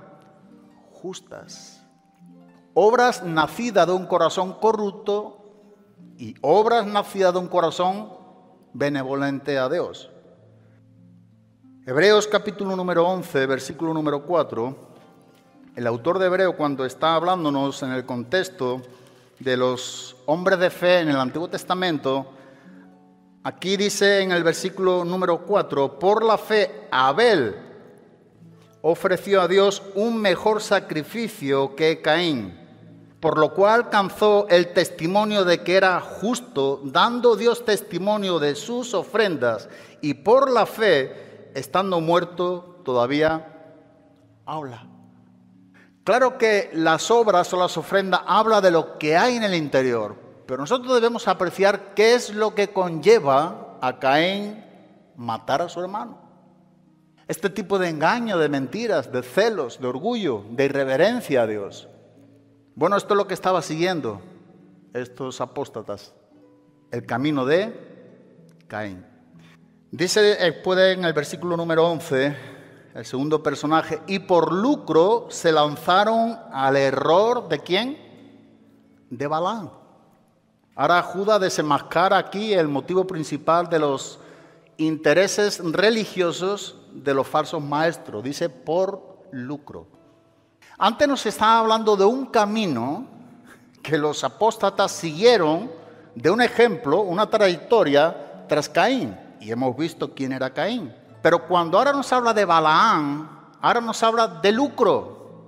Justas. Obras nacidas de un corazón corrupto y obras nacidas de un corazón benevolente a Dios. Hebreos capítulo número once, versículo número cuatro, el autor de Hebreo, cuando está hablándonos en el contexto de los hombres de fe en el Antiguo Testamento, aquí dice en el versículo número cuatro, por la fe Abel ofreció a Dios un mejor sacrificio que Caín, por lo cual alcanzó el testimonio de que era justo, dando Dios testimonio de sus ofrendas, y por la fe, estando muerto, todavía habla. Claro que las obras o las ofrendas habla de lo que hay en el interior, pero nosotros debemos apreciar qué es lo que conlleva a Caín matar a su hermano. Este tipo de engaño, de mentiras, de celos, de orgullo, de irreverencia a Dios. Bueno, esto es lo que estaba siguiendo estos apóstatas, el camino de Caín. Dice después en el versículo número once, el segundo personaje, y por lucro se lanzaron al error ¿de quién? De Balaam. Ahora Judas desenmascara aquí el motivo principal de los intereses religiosos de los falsos maestros. Dice por lucro. Antes nos estaba hablando de un camino que los apóstatas siguieron, de un ejemplo, una trayectoria tras Caín. Y hemos visto quién era Caín. Pero cuando ahora nos habla de Balaam, ahora nos habla de lucro,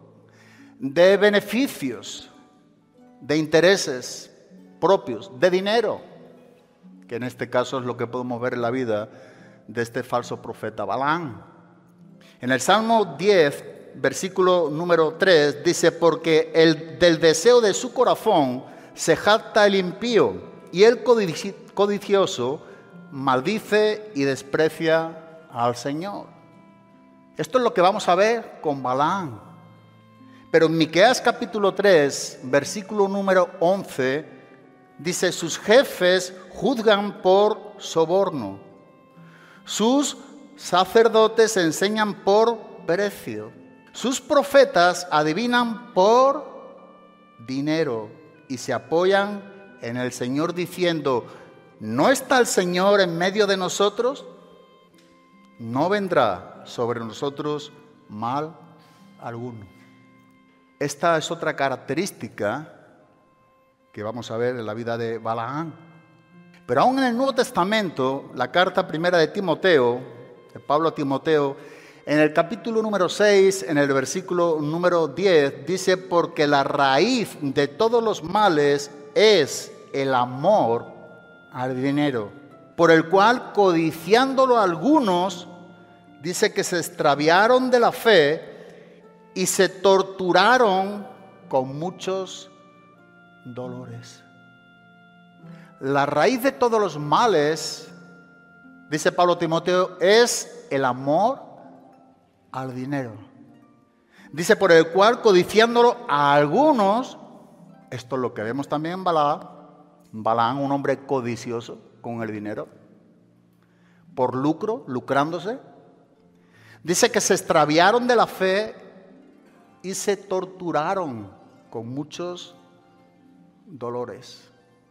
de beneficios, de intereses propios, de dinero, que en este caso es lo que podemos ver en la vida de este falso profeta Balaam. En el Salmo diez, versículo número tres, dice, porque el, del deseo de su corazón se jacta el impío, y el codicioso maldice y desprecia al Señor. Esto es lo que vamos a ver con Balaam. Pero en Miqueas capítulo tres, versículo número once, dice, sus jefes juzgan por soborno, sus sacerdotes enseñan por precio, sus profetas adivinan por dinero y se apoyan en el Señor diciendo, ¿no está el Señor en medio de nosotros? No vendrá sobre nosotros mal alguno. Esta es otra característica que vamos a ver en la vida de Balaam. Pero aún en el Nuevo Testamento, la carta primera de Timoteo, de Pablo a Timoteo, en el capítulo número seis, en el versículo número diez, dice, porque la raíz de todos los males es el amor al dinero, por el cual, codiciándolo algunos, dice que se extraviaron de la fe y se torturaron con muchos dolores. La raíz de todos los males, dice Pablo a Timoteo, es el amor al dinero. Dice, por el cual, codiciándolo a algunos, esto es lo que vemos también en Balaam, Balaam, un hombre codicioso con el dinero, por lucro, lucrándose. Dice que se extraviaron de la fe y se torturaron con muchos dolores.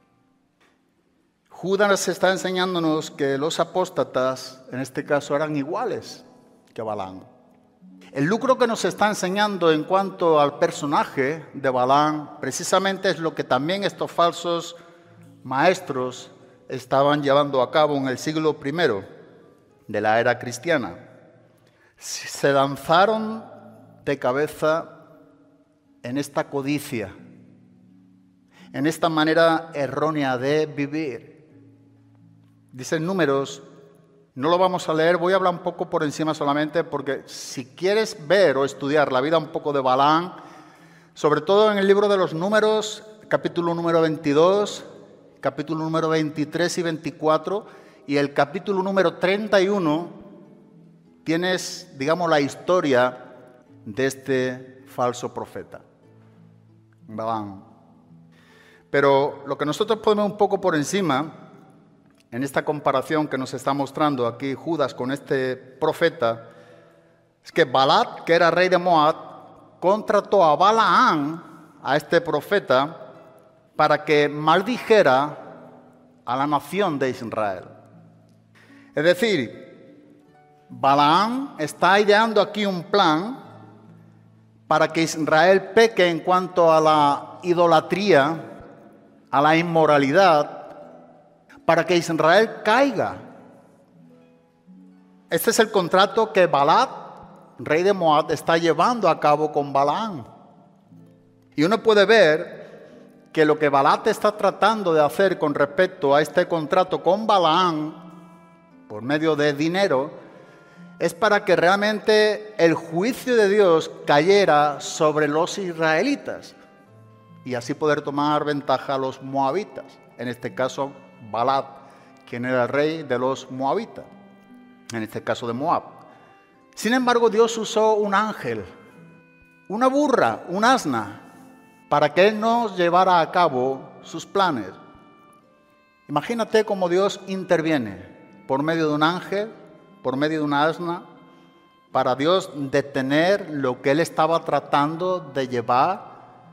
Judas está enseñándonos que los apóstatas, en este caso, eran iguales que Balaam. El lucro que nos está enseñando en cuanto al personaje de Balaam, precisamente es lo que también estos falsos maestros estaban llevando a cabo en el siglo primero de la era cristiana. Se lanzaron de cabeza en esta codicia, en esta manera errónea de vivir. Dicen Números No lo vamos a leer, voy a hablar un poco por encima solamente porque si quieres ver o estudiar la vida un poco de Balaam, sobre todo en el libro de los Números, capítulo número veintidós, capítulo número veintitrés y veinticuatro y el capítulo número treinta y uno, tienes, digamos, la historia de este falso profeta, Balaam. Pero lo que nosotros podemos un poco por encima, en esta comparación que nos está mostrando aquí Judas con este profeta, es que Balac, que era rey de Moab, contrató a Balaam, a este profeta, para que maldijera a la nación de Israel. Es decir, Balaam está ideando aquí un plan para que Israel peque en cuanto a la idolatría, a la inmoralidad, para que Israel caiga. Este es el contrato que Balac, rey de Moab, está llevando a cabo con Balaam. Y uno puede ver que lo que Balac está tratando de hacer con respecto a este contrato con Balaam, por medio de dinero, es para que realmente el juicio de Dios cayera sobre los israelitas y así poder tomar ventaja a los moabitas. En este caso, Balac, quien era el rey de los moabitas, en este caso de Moab. Sin embargo, Dios usó un ángel, una burra, un asna, para que Él nos llevara a cabo sus planes. Imagínate cómo Dios interviene por medio de un ángel, por medio de una asna, para Dios detener lo que Él estaba tratando de llevar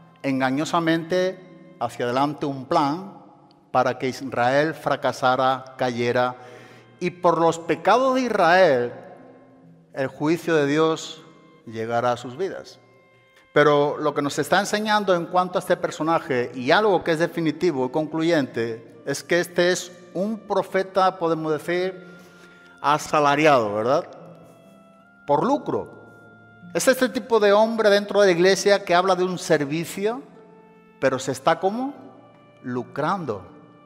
engañosamente hacia adelante, un plan para que Israel fracasara, cayera, y por los pecados de Israel el juicio de Dios llegara a sus vidas. Pero lo que nos está enseñando en cuanto a este personaje, y algo que es definitivo y concluyente, es que este es un profeta, podemos decir, asalariado, ¿verdad? Por lucro. Es este tipo de hombre dentro de la iglesia que habla de un servicio, pero se está como lucrando.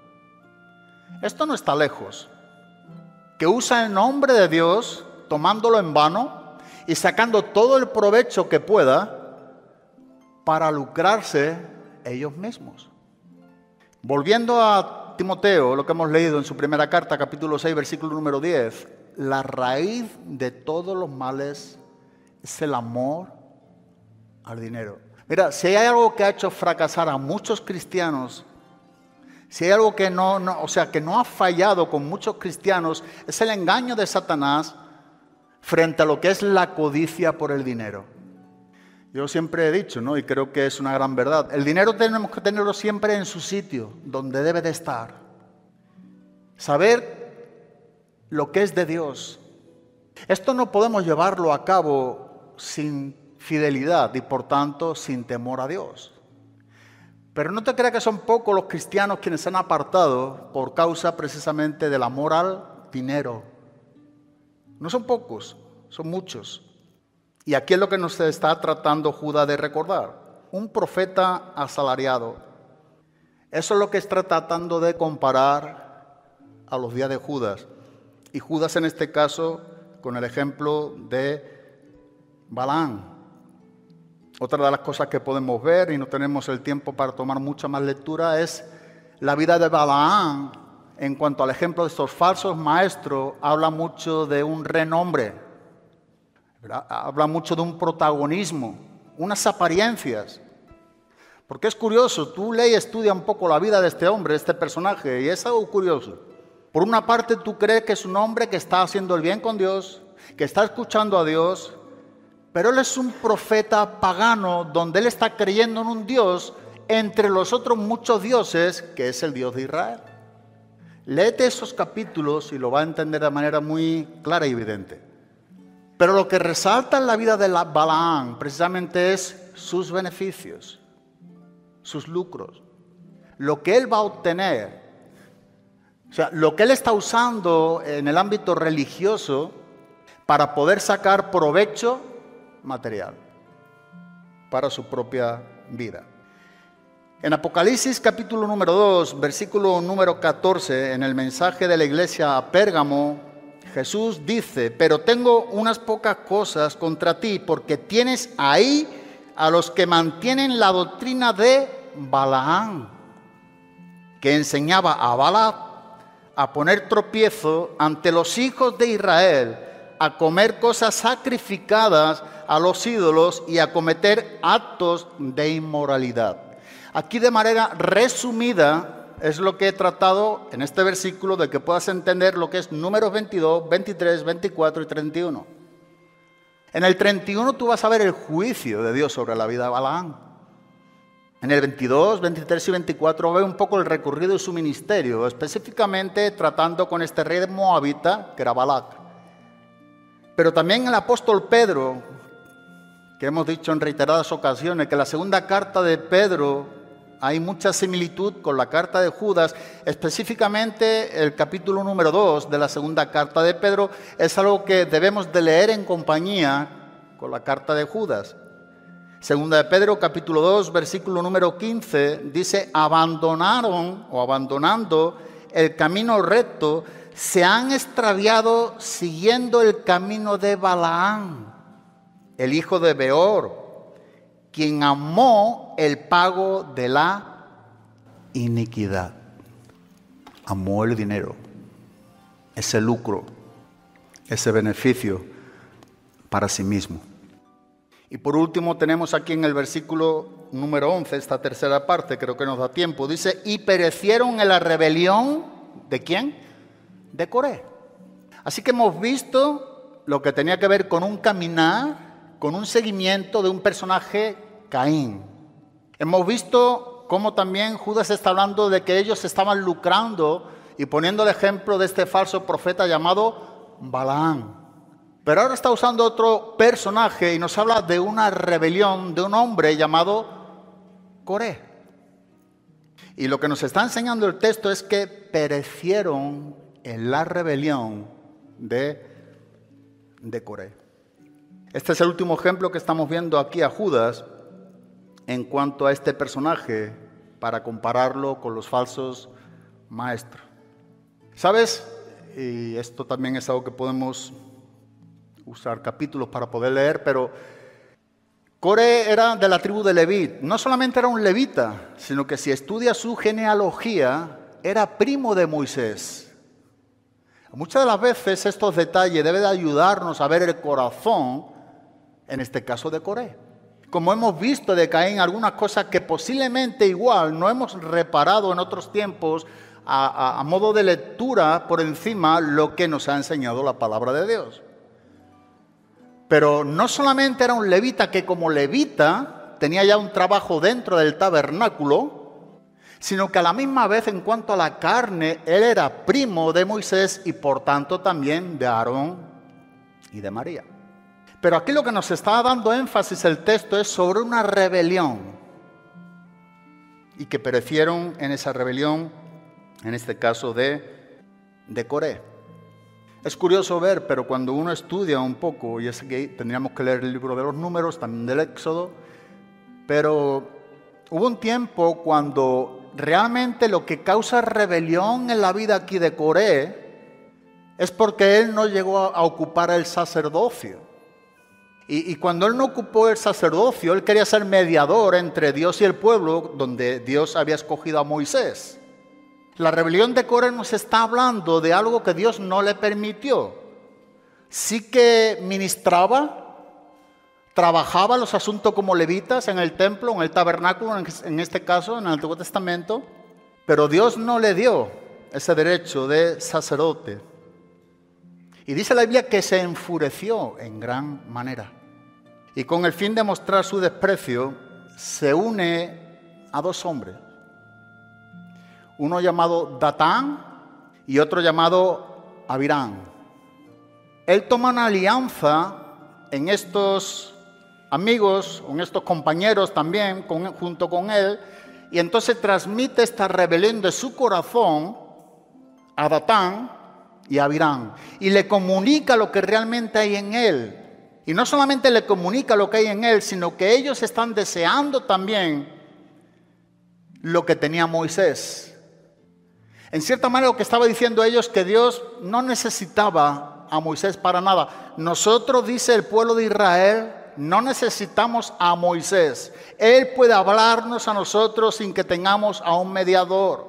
Esto no está lejos. Que usa el nombre de Dios, tomándolo en vano y sacando todo el provecho que pueda para lucrarse ellos mismos. Volviendo a Timoteo, lo que hemos leído en su primera carta, capítulo seis, versículo número diez, la raíz de todos los males es el amor al dinero. Mira, si hay algo que ha hecho fracasar a muchos cristianos, si hay algo que no, no, o sea, que no ha fallado con muchos cristianos, es el engaño de Satanás frente a lo que es la codicia por el dinero. Yo siempre he dicho, ¿no? Y creo que es una gran verdad, el dinero tenemos que tenerlo siempre en su sitio, donde debe de estar. Saber lo que es de Dios. Esto no podemos llevarlo a cabo sin fidelidad y por tanto sin temor a Dios. Pero no te creas que son pocos los cristianos quienes se han apartado por causa precisamente del amor al dinero. No son pocos, son muchos. Y aquí es lo que nos está tratando Judas de recordar. Un profeta asalariado. Eso es lo que está tratando de comparar a los días de Judas. Y Judas en este caso con el ejemplo de Balaam. Otra de las cosas que podemos ver, y no tenemos el tiempo para tomar mucha más lectura, es la vida de Balaam. En cuanto al ejemplo de estos falsos maestros, habla mucho de un renombre. Habla mucho de un protagonismo, unas apariencias. Porque es curioso, tú lees y estudias un poco la vida de este hombre, de este personaje, y es algo curioso. Por una parte tú crees que es un hombre que está haciendo el bien con Dios, que está escuchando a Dios, pero él es un profeta pagano donde él está creyendo en un Dios entre los otros muchos dioses, que es el Dios de Israel. Léete esos capítulos y lo va a entender de manera muy clara y evidente. Pero lo que resalta en la vida de Balaam precisamente es sus beneficios, sus lucros, lo que él va a obtener. O sea, lo que él está usando en el ámbito religioso para poder sacar provecho material para su propia vida. En Apocalipsis capítulo número dos, versículo número catorce, en el mensaje de la iglesia a Pérgamo, Jesús dice, pero tengo unas pocas cosas contra ti, porque tienes ahí a los que mantienen la doctrina de Balaam, que enseñaba a Balac a poner tropiezo ante los hijos de Israel, a comer cosas sacrificadas a los ídolos y a cometer actos de inmoralidad. Aquí de manera resumida es lo que he tratado en este versículo, de que puedas entender lo que es Números veintidós, veintitrés, veinticuatro y treinta y uno. En el treinta y uno tú vas a ver el juicio de Dios sobre la vida de Balaam. En el veintidós, veintitrés y veinticuatro ve un poco el recorrido de su ministerio, específicamente tratando con este rey moabita que era Balac. Pero también el apóstol Pedro, que hemos dicho en reiteradas ocasiones que la segunda carta de Pedro hay mucha similitud con la carta de Judas, específicamente el capítulo número dos de la segunda carta de Pedro es algo que debemos de leer en compañía con la carta de Judas. Segunda de Pedro, capítulo dos, versículo número quince, dice, abandonaron o abandonando el camino recto, se han extraviado siguiendo el camino de Balaam, el hijo de Beor, quien amó el pago de la iniquidad. Amó el dinero, ese lucro, ese beneficio para sí mismo. Y por último tenemos aquí en el versículo número once, esta tercera parte, creo que nos da tiempo, dice, y perecieron en la rebelión, ¿de quién? De Coré. Así que hemos visto lo que tenía que ver con un caminar, con un seguimiento de un personaje, Caín. Hemos visto cómo también Judas está hablando de que ellos estaban lucrando y poniendo el ejemplo de este falso profeta llamado Balaam. Pero ahora está usando otro personaje y nos habla de una rebelión de un hombre llamado Coré. Y lo que nos está enseñando el texto es que perecieron en la rebelión de, de Coré. Este es el último ejemplo que estamos viendo aquí a Judas en cuanto a este personaje para compararlo con los falsos maestros. ¿Sabes? Y esto también es algo que podemos usar capítulos para poder leer, pero Coré era de la tribu de Leví. No solamente era un levita, sino que si estudia su genealogía, era primo de Moisés. Muchas de las veces estos detalles deben de ayudarnos a ver el corazón, en este caso de Coré. Como hemos visto de Caín, algunas cosas que posiblemente igual no hemos reparado en otros tiempos a, a, a modo de lectura por encima lo que nos ha enseñado la palabra de Dios. Pero no solamente era un levita que como levita tenía ya un trabajo dentro del tabernáculo, sino que a la misma vez en cuanto a la carne, él era primo de Moisés y por tanto también de Aarón y de María. Pero aquí lo que nos está dando énfasis el texto es sobre una rebelión y que perecieron en esa rebelión, en este caso de, de Coré. Es curioso ver, pero cuando uno estudia un poco, y es que tendríamos que leer el libro de los Números, también del Éxodo, pero hubo un tiempo cuando realmente lo que causa rebelión en la vida aquí de Coré es porque él no llegó a ocupar el sacerdocio. Y, y cuando él no ocupó el sacerdocio, él quería ser mediador entre Dios y el pueblo, donde Dios había escogido a Moisés. La rebelión de Coré nos está hablando de algo que Dios no le permitió. Sí que ministraba, trabajaba los asuntos como levitas en el templo, en el tabernáculo, en este caso, en el Antiguo Testamento, pero Dios no le dio ese derecho de sacerdote. Y dice la Biblia que se enfureció en gran manera. Y con el fin de mostrar su desprecio, se une a dos hombres. Uno llamado Datán y otro llamado Abirán. Él toma una alianza en estos amigos, en estos compañeros también, con, junto con él, y entonces transmite esta rebelión de su corazón a Datán y a Abirán, y le comunica lo que realmente hay en él. Y no solamente le comunica lo que hay en él, sino que ellos están deseando también lo que tenía Moisés. En cierta manera lo que estaba diciendo ellos que Dios no necesitaba a Moisés para nada. Nosotros, dice el pueblo de Israel, no necesitamos a Moisés. Él puede hablarnos a nosotros sin que tengamos a un mediador.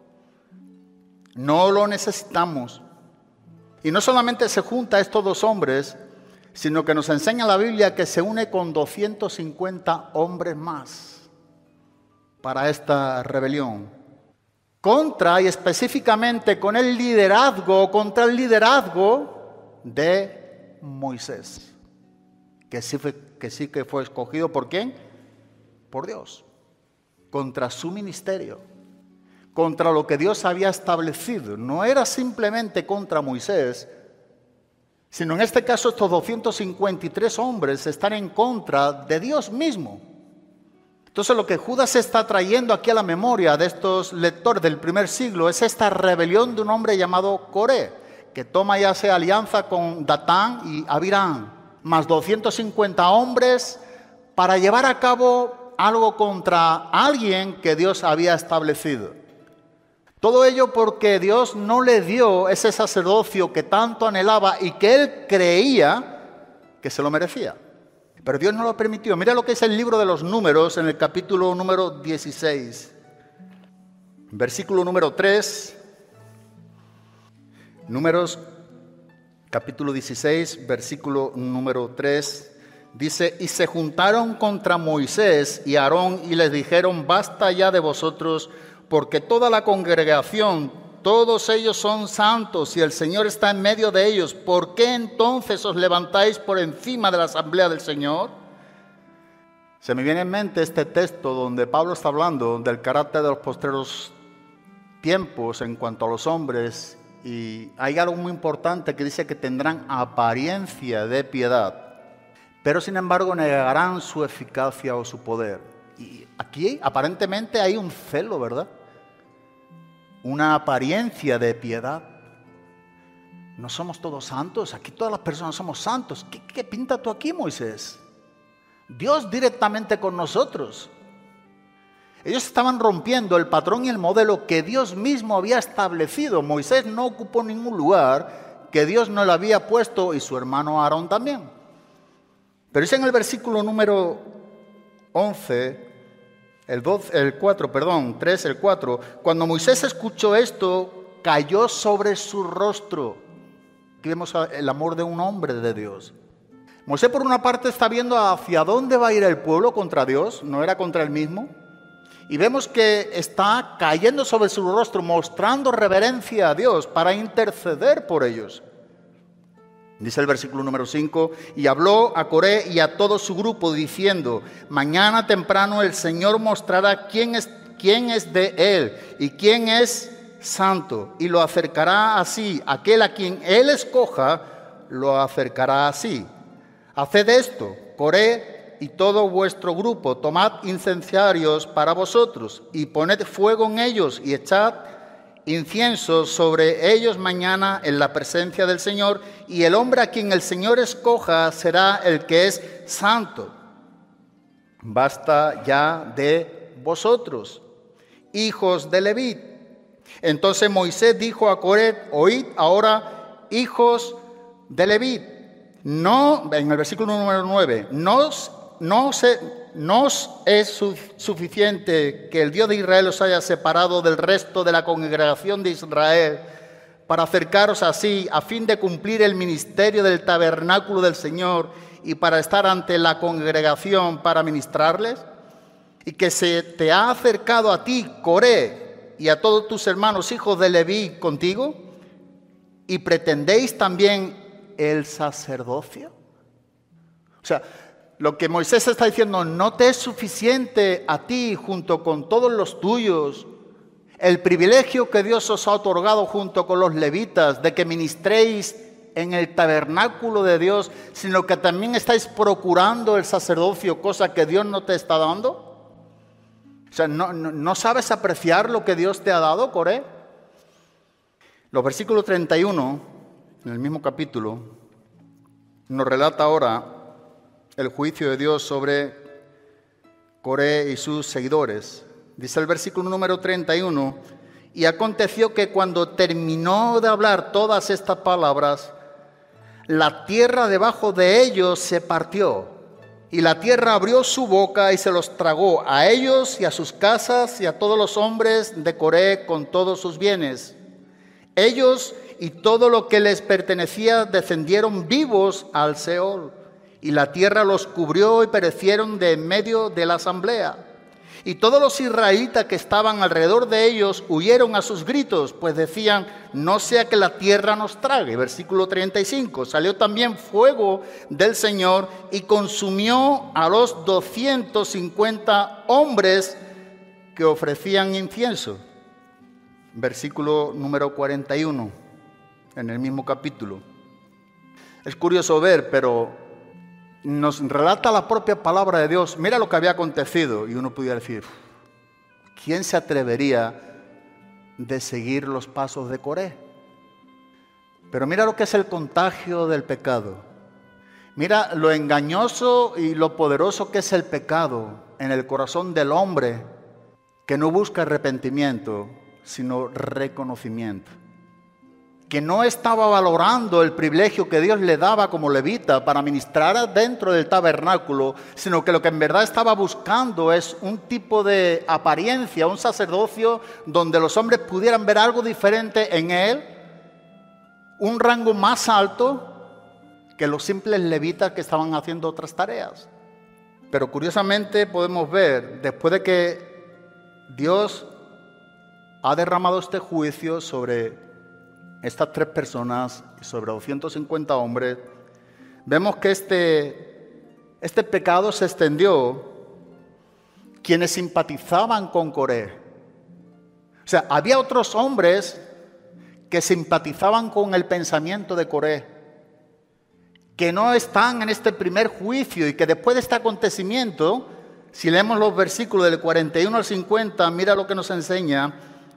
No lo necesitamos. Y no solamente se junta a estos dos hombres, sino que nos enseña la Biblia que se une con doscientos cincuenta hombres más para esta rebelión. Contra, y específicamente con el liderazgo, contra el liderazgo de Moisés, que sí, fue, que sí que fue escogido ¿por quién? Por Dios. Contra su ministerio, contra lo que Dios había establecido. No era simplemente contra Moisés, sino en este caso estos doscientos cincuenta y tres hombres están en contra de Dios mismo. Entonces lo que Judas está trayendo aquí a la memoria de estos lectores del primer siglo es esta rebelión de un hombre llamado Coré, que toma y hace alianza con Datán y Abiram, más doscientos cincuenta hombres para llevar a cabo algo contra alguien que Dios había establecido. Todo ello porque Dios no le dio ese sacerdocio que tanto anhelaba y que él creía que se lo merecía. Pero Dios no lo permitió. Mira lo que es el libro de los Números en el capítulo número dieciséis. Versículo número tres. Números capítulo dieciséis, versículo número tres. Dice, y se juntaron contra Moisés y Aarón y les dijeron, basta ya de vosotros, porque toda la congregación, todos ellos son santos y el Señor está en medio de ellos. ¿Por qué entonces os levantáis por encima de la asamblea del Señor? Se me viene en mente este texto donde Pablo está hablando del carácter de los postreros tiempos en cuanto a los hombres, y hay algo muy importante que dice que tendrán apariencia de piedad, pero sin embargo negarán su eficacia o su poder. Y aquí aparentemente hay un celo, ¿verdad? Una apariencia de piedad. No somos todos santos, aquí todas las personas somos santos. ¿Qué, qué pinta tú aquí, Moisés? Dios directamente con nosotros. Ellos estaban rompiendo el patrón y el modelo que Dios mismo había establecido. Moisés no ocupó ningún lugar que Dios no le había puesto, y su hermano Aarón también. Pero dice en el versículo número once, el, doce, el cuatro, perdón, tres, el cuatro, cuando Moisés escuchó esto, cayó sobre su rostro. Aquí vemos el amor de un hombre de Dios. Moisés por una parte está viendo hacia dónde va a ir el pueblo contra Dios, no era contra él mismo. Y vemos que está cayendo sobre su rostro, mostrando reverencia a Dios para interceder por ellos. Dice el versículo número cinco, y habló a Coré y a todo su grupo diciendo, mañana temprano el Señor mostrará quién es, quién es de él y quién es santo, y lo acercará así, aquel a quien él escoja, lo acercará así. Haced esto, Coré y todo vuestro grupo, tomad incenciarios para vosotros, y poned fuego en ellos, y echad incienso sobre ellos mañana en la presencia del Señor, y el hombre a quien el Señor escoja será el que es santo. Basta ya de vosotros, hijos de Leví. Entonces Moisés dijo a Coré, oíd ahora, hijos de Leví, no, en el versículo número nueve, no, no se... ¿No es suficiente que el Dios de Israel os haya separado del resto de la congregación de Israel para acercaros así a fin de cumplir el ministerio del tabernáculo del Señor y para estar ante la congregación para ministrarles? Y que se te ha acercado a ti, Coré, y a todos tus hermanos hijos de Leví contigo, y pretendéis también el sacerdocio. O sea, lo que Moisés está diciendo, no te es suficiente a ti junto con todos los tuyos el privilegio que Dios os ha otorgado junto con los levitas de que ministréis en el tabernáculo de Dios, sino que también estáis procurando el sacerdocio, cosa que Dios no te está dando. O sea, ¿no, no, no sabes apreciar lo que Dios te ha dado, Coré? Los versículos treinta y uno, en el mismo capítulo, nos relata ahora el juicio de Dios sobre Coré y sus seguidores. Dice el versículo número treinta y uno, y aconteció que cuando terminó de hablar todas estas palabras, la tierra debajo de ellos se partió, y la tierra abrió su boca y se los tragó, a ellos y a sus casas y a todos los hombres de Coré con todos sus bienes. Ellos y todo lo que les pertenecía descendieron vivos al Seol, y la tierra los cubrió y perecieron de en medio de la asamblea. Y todos los israelitas que estaban alrededor de ellos huyeron a sus gritos, pues decían: no sea que la tierra nos trague. Versículo treinta y cinco. Salió también fuego del Señor y consumió a los doscientos cincuenta hombres que ofrecían incienso. Versículo número cuarenta y uno, en el mismo capítulo. Es curioso ver, pero nos relata la propia palabra de Dios. Mira lo que había acontecido. Y uno pudiera decir: ¿quién se atrevería de seguir los pasos de Coré? Pero mira lo que es el contagio del pecado. Mira lo engañoso y lo poderoso que es el pecado en el corazón del hombre que no busca arrepentimiento, sino reconocimiento. Que no estaba valorando el privilegio que Dios le daba como levita para ministrar dentro del tabernáculo, sino que lo que en verdad estaba buscando es un tipo de apariencia, un sacerdocio donde los hombres pudieran ver algo diferente en él, un rango más alto que los simples levitas que estaban haciendo otras tareas. Pero curiosamente podemos ver, después de que Dios ha derramado este juicio sobre estas tres personas, sobre doscientos cincuenta hombres, vemos que este, este pecado se extendió quienes simpatizaban con Coré. O sea, había otros hombres que simpatizaban con el pensamiento de Coré, que no están en este primer juicio y que después de este acontecimiento, si leemos los versículos del cuarenta y uno al cincuenta, mira lo que nos enseña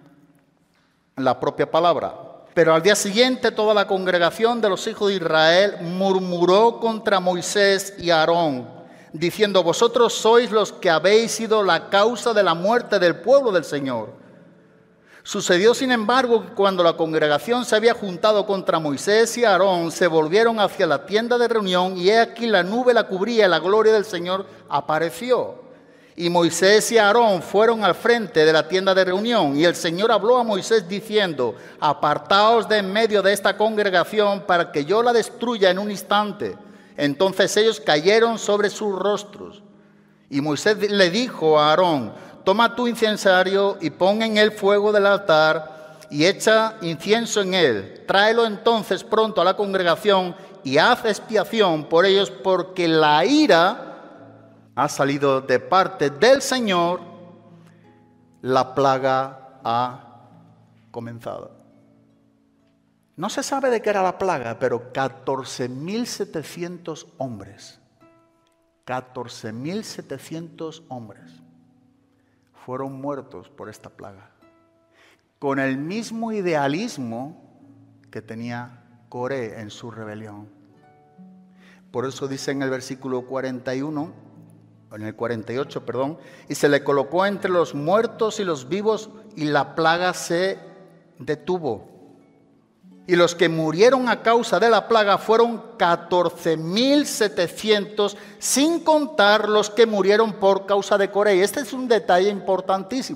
la propia palabra. Pero al día siguiente toda la congregación de los hijos de Israel murmuró contra Moisés y Aarón, diciendo: vosotros sois los que habéis sido la causa de la muerte del pueblo del Señor. Sucedió, sin embargo, que cuando la congregación se había juntado contra Moisés y Aarón, se volvieron hacia la tienda de reunión, y he aquí la nube la cubría y la gloria del Señor apareció. Y Moisés y Aarón fueron al frente de la tienda de reunión, y el Señor habló a Moisés diciendo: apartaos de en medio de esta congregación para que yo la destruya en un instante. Entonces ellos cayeron sobre sus rostros. Y Moisés le dijo a Aarón: toma tu incensario y pon en él fuego del altar y echa incienso en él. Tráelo entonces pronto a la congregación y haz expiación por ellos, porque la ira ha salido de parte del Señor, la plaga ha comenzado. No se sabe de qué era la plaga, pero catorce mil setecientos hombres, catorce mil setecientos hombres fueron muertos por esta plaga, con el mismo idealismo que tenía Coré en su rebelión. Por eso dice en el versículo cuarenta y uno, en el cuarenta y ocho, perdón, y se le colocó entre los muertos y los vivos, y la plaga se detuvo. Y los que murieron a causa de la plaga fueron catorce mil setecientos, sin contar los que murieron por causa de Coré. Y este es un detalle importantísimo.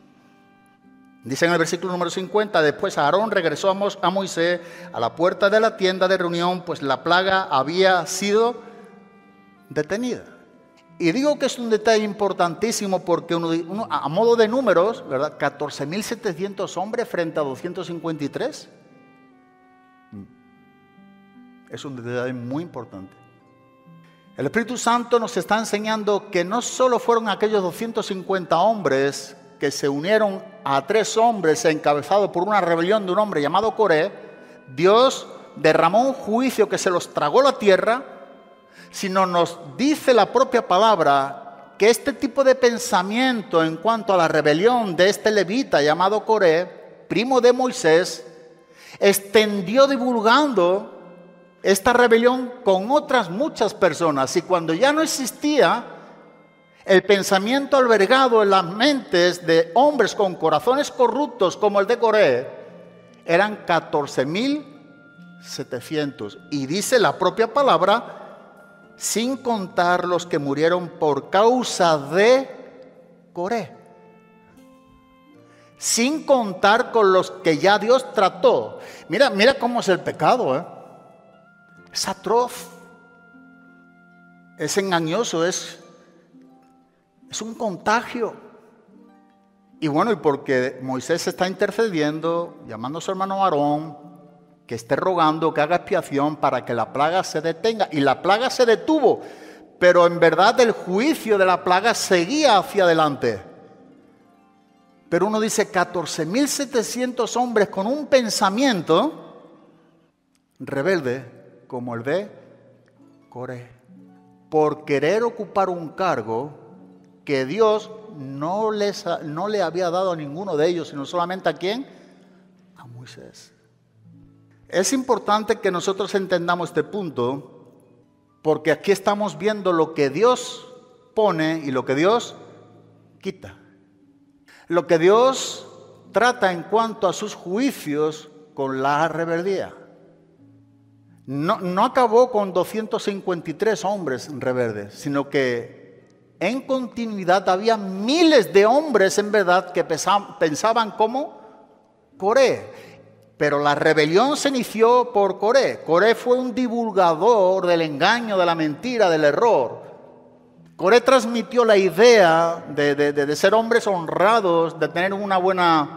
Dice en el versículo número cincuenta: después Aarón regresó a, Mo- a Moisés a la puerta de la tienda de reunión, pues la plaga había sido detenida. Y digo que es un detalle importantísimo porque uno, uno, a modo de números, ¿verdad? catorce mil setecientos hombres frente a doscientos cincuenta y tres. Es un detalle muy importante. El Espíritu Santo nos está enseñando que no solo fueron aquellos doscientos cincuenta hombres que se unieron a tres hombres encabezados por una rebelión de un hombre llamado Coré. Dios derramó un juicio que se los tragó la tierra, sino nos dice la propia palabra que este tipo de pensamiento en cuanto a la rebelión de este levita llamado Coré, primo de Moisés, extendió divulgando esta rebelión con otras muchas personas. Y cuando ya no existía el pensamiento albergado en las mentes de hombres con corazones corruptos como el de Coré, eran catorce mil setecientos. Y dice la propia palabra, sin contar los que murieron por causa de Coré. Sin contar con los que ya Dios trató. Mira, mira cómo es el pecado, ¿eh? Es atroz. Es engañoso, es, es un contagio. Y bueno, y porque Moisés está intercediendo, llamando a su hermano Aarón, que esté rogando que haga expiación para que la plaga se detenga. Y la plaga se detuvo, pero en verdad el juicio de la plaga seguía hacia adelante. Pero uno dice, catorce mil setecientos hombres con un pensamiento rebelde como el de Coré, por querer ocupar un cargo que Dios no, les, no le había dado a ninguno de ellos, sino solamente a quién, a Moisés. Es importante que nosotros entendamos este punto, porque aquí estamos viendo lo que Dios pone y lo que Dios quita. Lo que Dios trata en cuanto a sus juicios con la rebeldía. No, no acabó con doscientos cincuenta y tres hombres rebeldes, sino que en continuidad había miles de hombres en verdad que pensaban como Coré. Pero la rebelión se inició por Coré. Coré fue un divulgador del engaño, de la mentira, del error. Coré transmitió la idea de, de, de ser hombres honrados, de tener una buena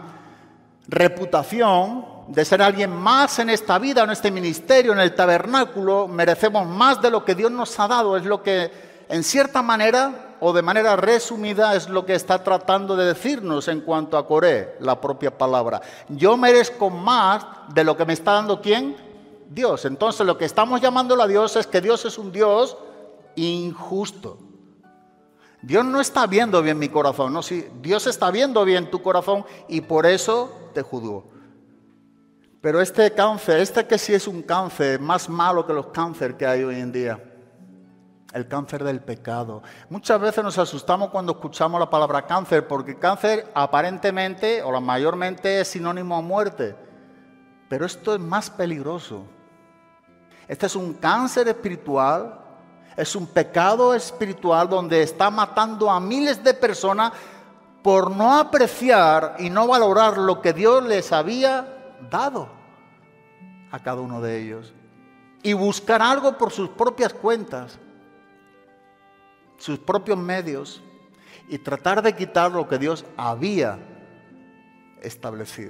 reputación, de ser alguien más en esta vida, en este ministerio, en el tabernáculo. Merecemos más de lo que Dios nos ha dado. Es lo que, en cierta manera, o de manera resumida, es lo que está tratando de decirnos en cuanto a Coré, la propia palabra. Yo merezco más de lo que me está dando ¿quién? Dios. Entonces lo que estamos llamándolo a Dios es que Dios es un Dios injusto. Dios no está viendo bien mi corazón, no, sí, Dios está viendo bien tu corazón y por eso te juzgó. Pero este cáncer, este que sí es un cáncer más malo que los cánceres que hay hoy en día, el cáncer del pecado. Muchas veces nos asustamos cuando escuchamos la palabra cáncer, porque cáncer aparentemente o la mayormente es sinónimo a muerte, pero esto es más peligroso. Este es un cáncer espiritual. Es un pecado espiritual donde está matando a miles de personas por no apreciar y no valorar lo que Dios les había dado a cada uno de ellos. Y buscar algo por sus propias cuentas, sus propios medios, y tratar de quitar lo que Dios había establecido.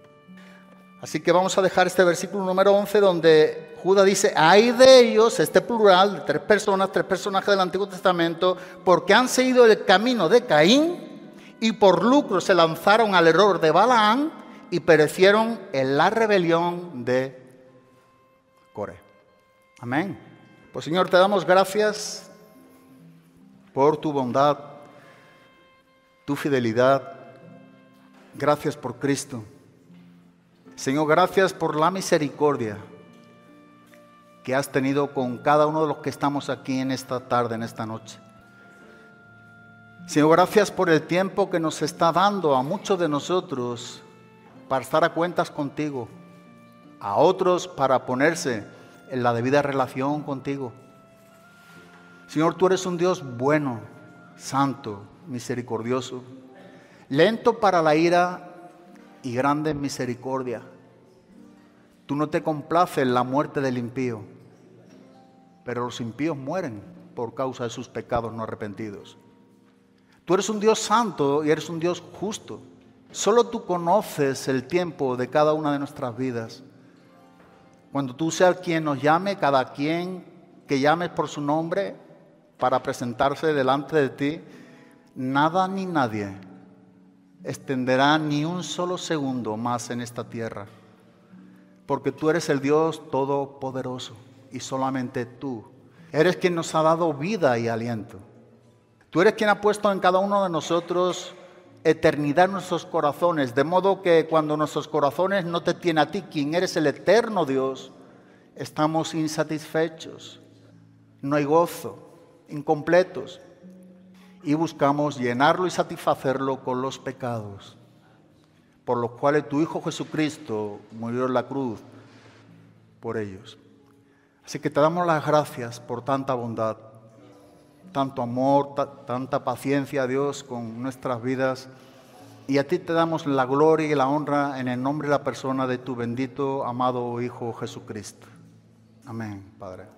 Así que vamos a dejar este versículo número once donde Judas dice, hay de ellos, este plural, de tres personas, tres personajes del Antiguo Testamento, porque han seguido el camino de Caín y por lucro se lanzaron al error de Balaam y perecieron en la rebelión de Coré. Amén. Pues Señor, te damos gracias por tu bondad, tu fidelidad. Gracias por Cristo. Señor, gracias por la misericordia que has tenido con cada uno de los que estamos aquí en esta tarde, en esta noche. Señor, gracias por el tiempo que nos está dando a muchos de nosotros para estar a cuentas contigo, a otros para ponerse en la debida relación contigo. Señor, tú eres un Dios bueno, santo, misericordioso, lento para la ira y grande en misericordia. Tú no te complaces en la muerte del impío, pero los impíos mueren por causa de sus pecados no arrepentidos. Tú eres un Dios santo y eres un Dios justo. Solo tú conoces el tiempo de cada una de nuestras vidas. Cuando tú seas quien nos llame, cada quien que llames por su nombre para presentarse delante de ti, nada ni nadie extenderá ni un solo segundo más en esta tierra, porque tú eres el Dios todopoderoso y solamente tú eres quien nos ha dado vida y aliento. Tú eres quien ha puesto en cada uno de nosotros eternidad en nuestros corazones, de modo que cuando nuestros corazones no te tienen a ti, quien eres el eterno Dios, estamos insatisfechos, no hay gozo, incompletos, y buscamos llenarlo y satisfacerlo con los pecados, por los cuales tu Hijo Jesucristo murió en la cruz por ellos. Así que te damos las gracias por tanta bondad, tanto amor, ta- tanta paciencia, Dios, con nuestras vidas. Y a ti te damos la gloria y la honra en el nombre y la persona de tu bendito, amado Hijo Jesucristo. Amén, Padre.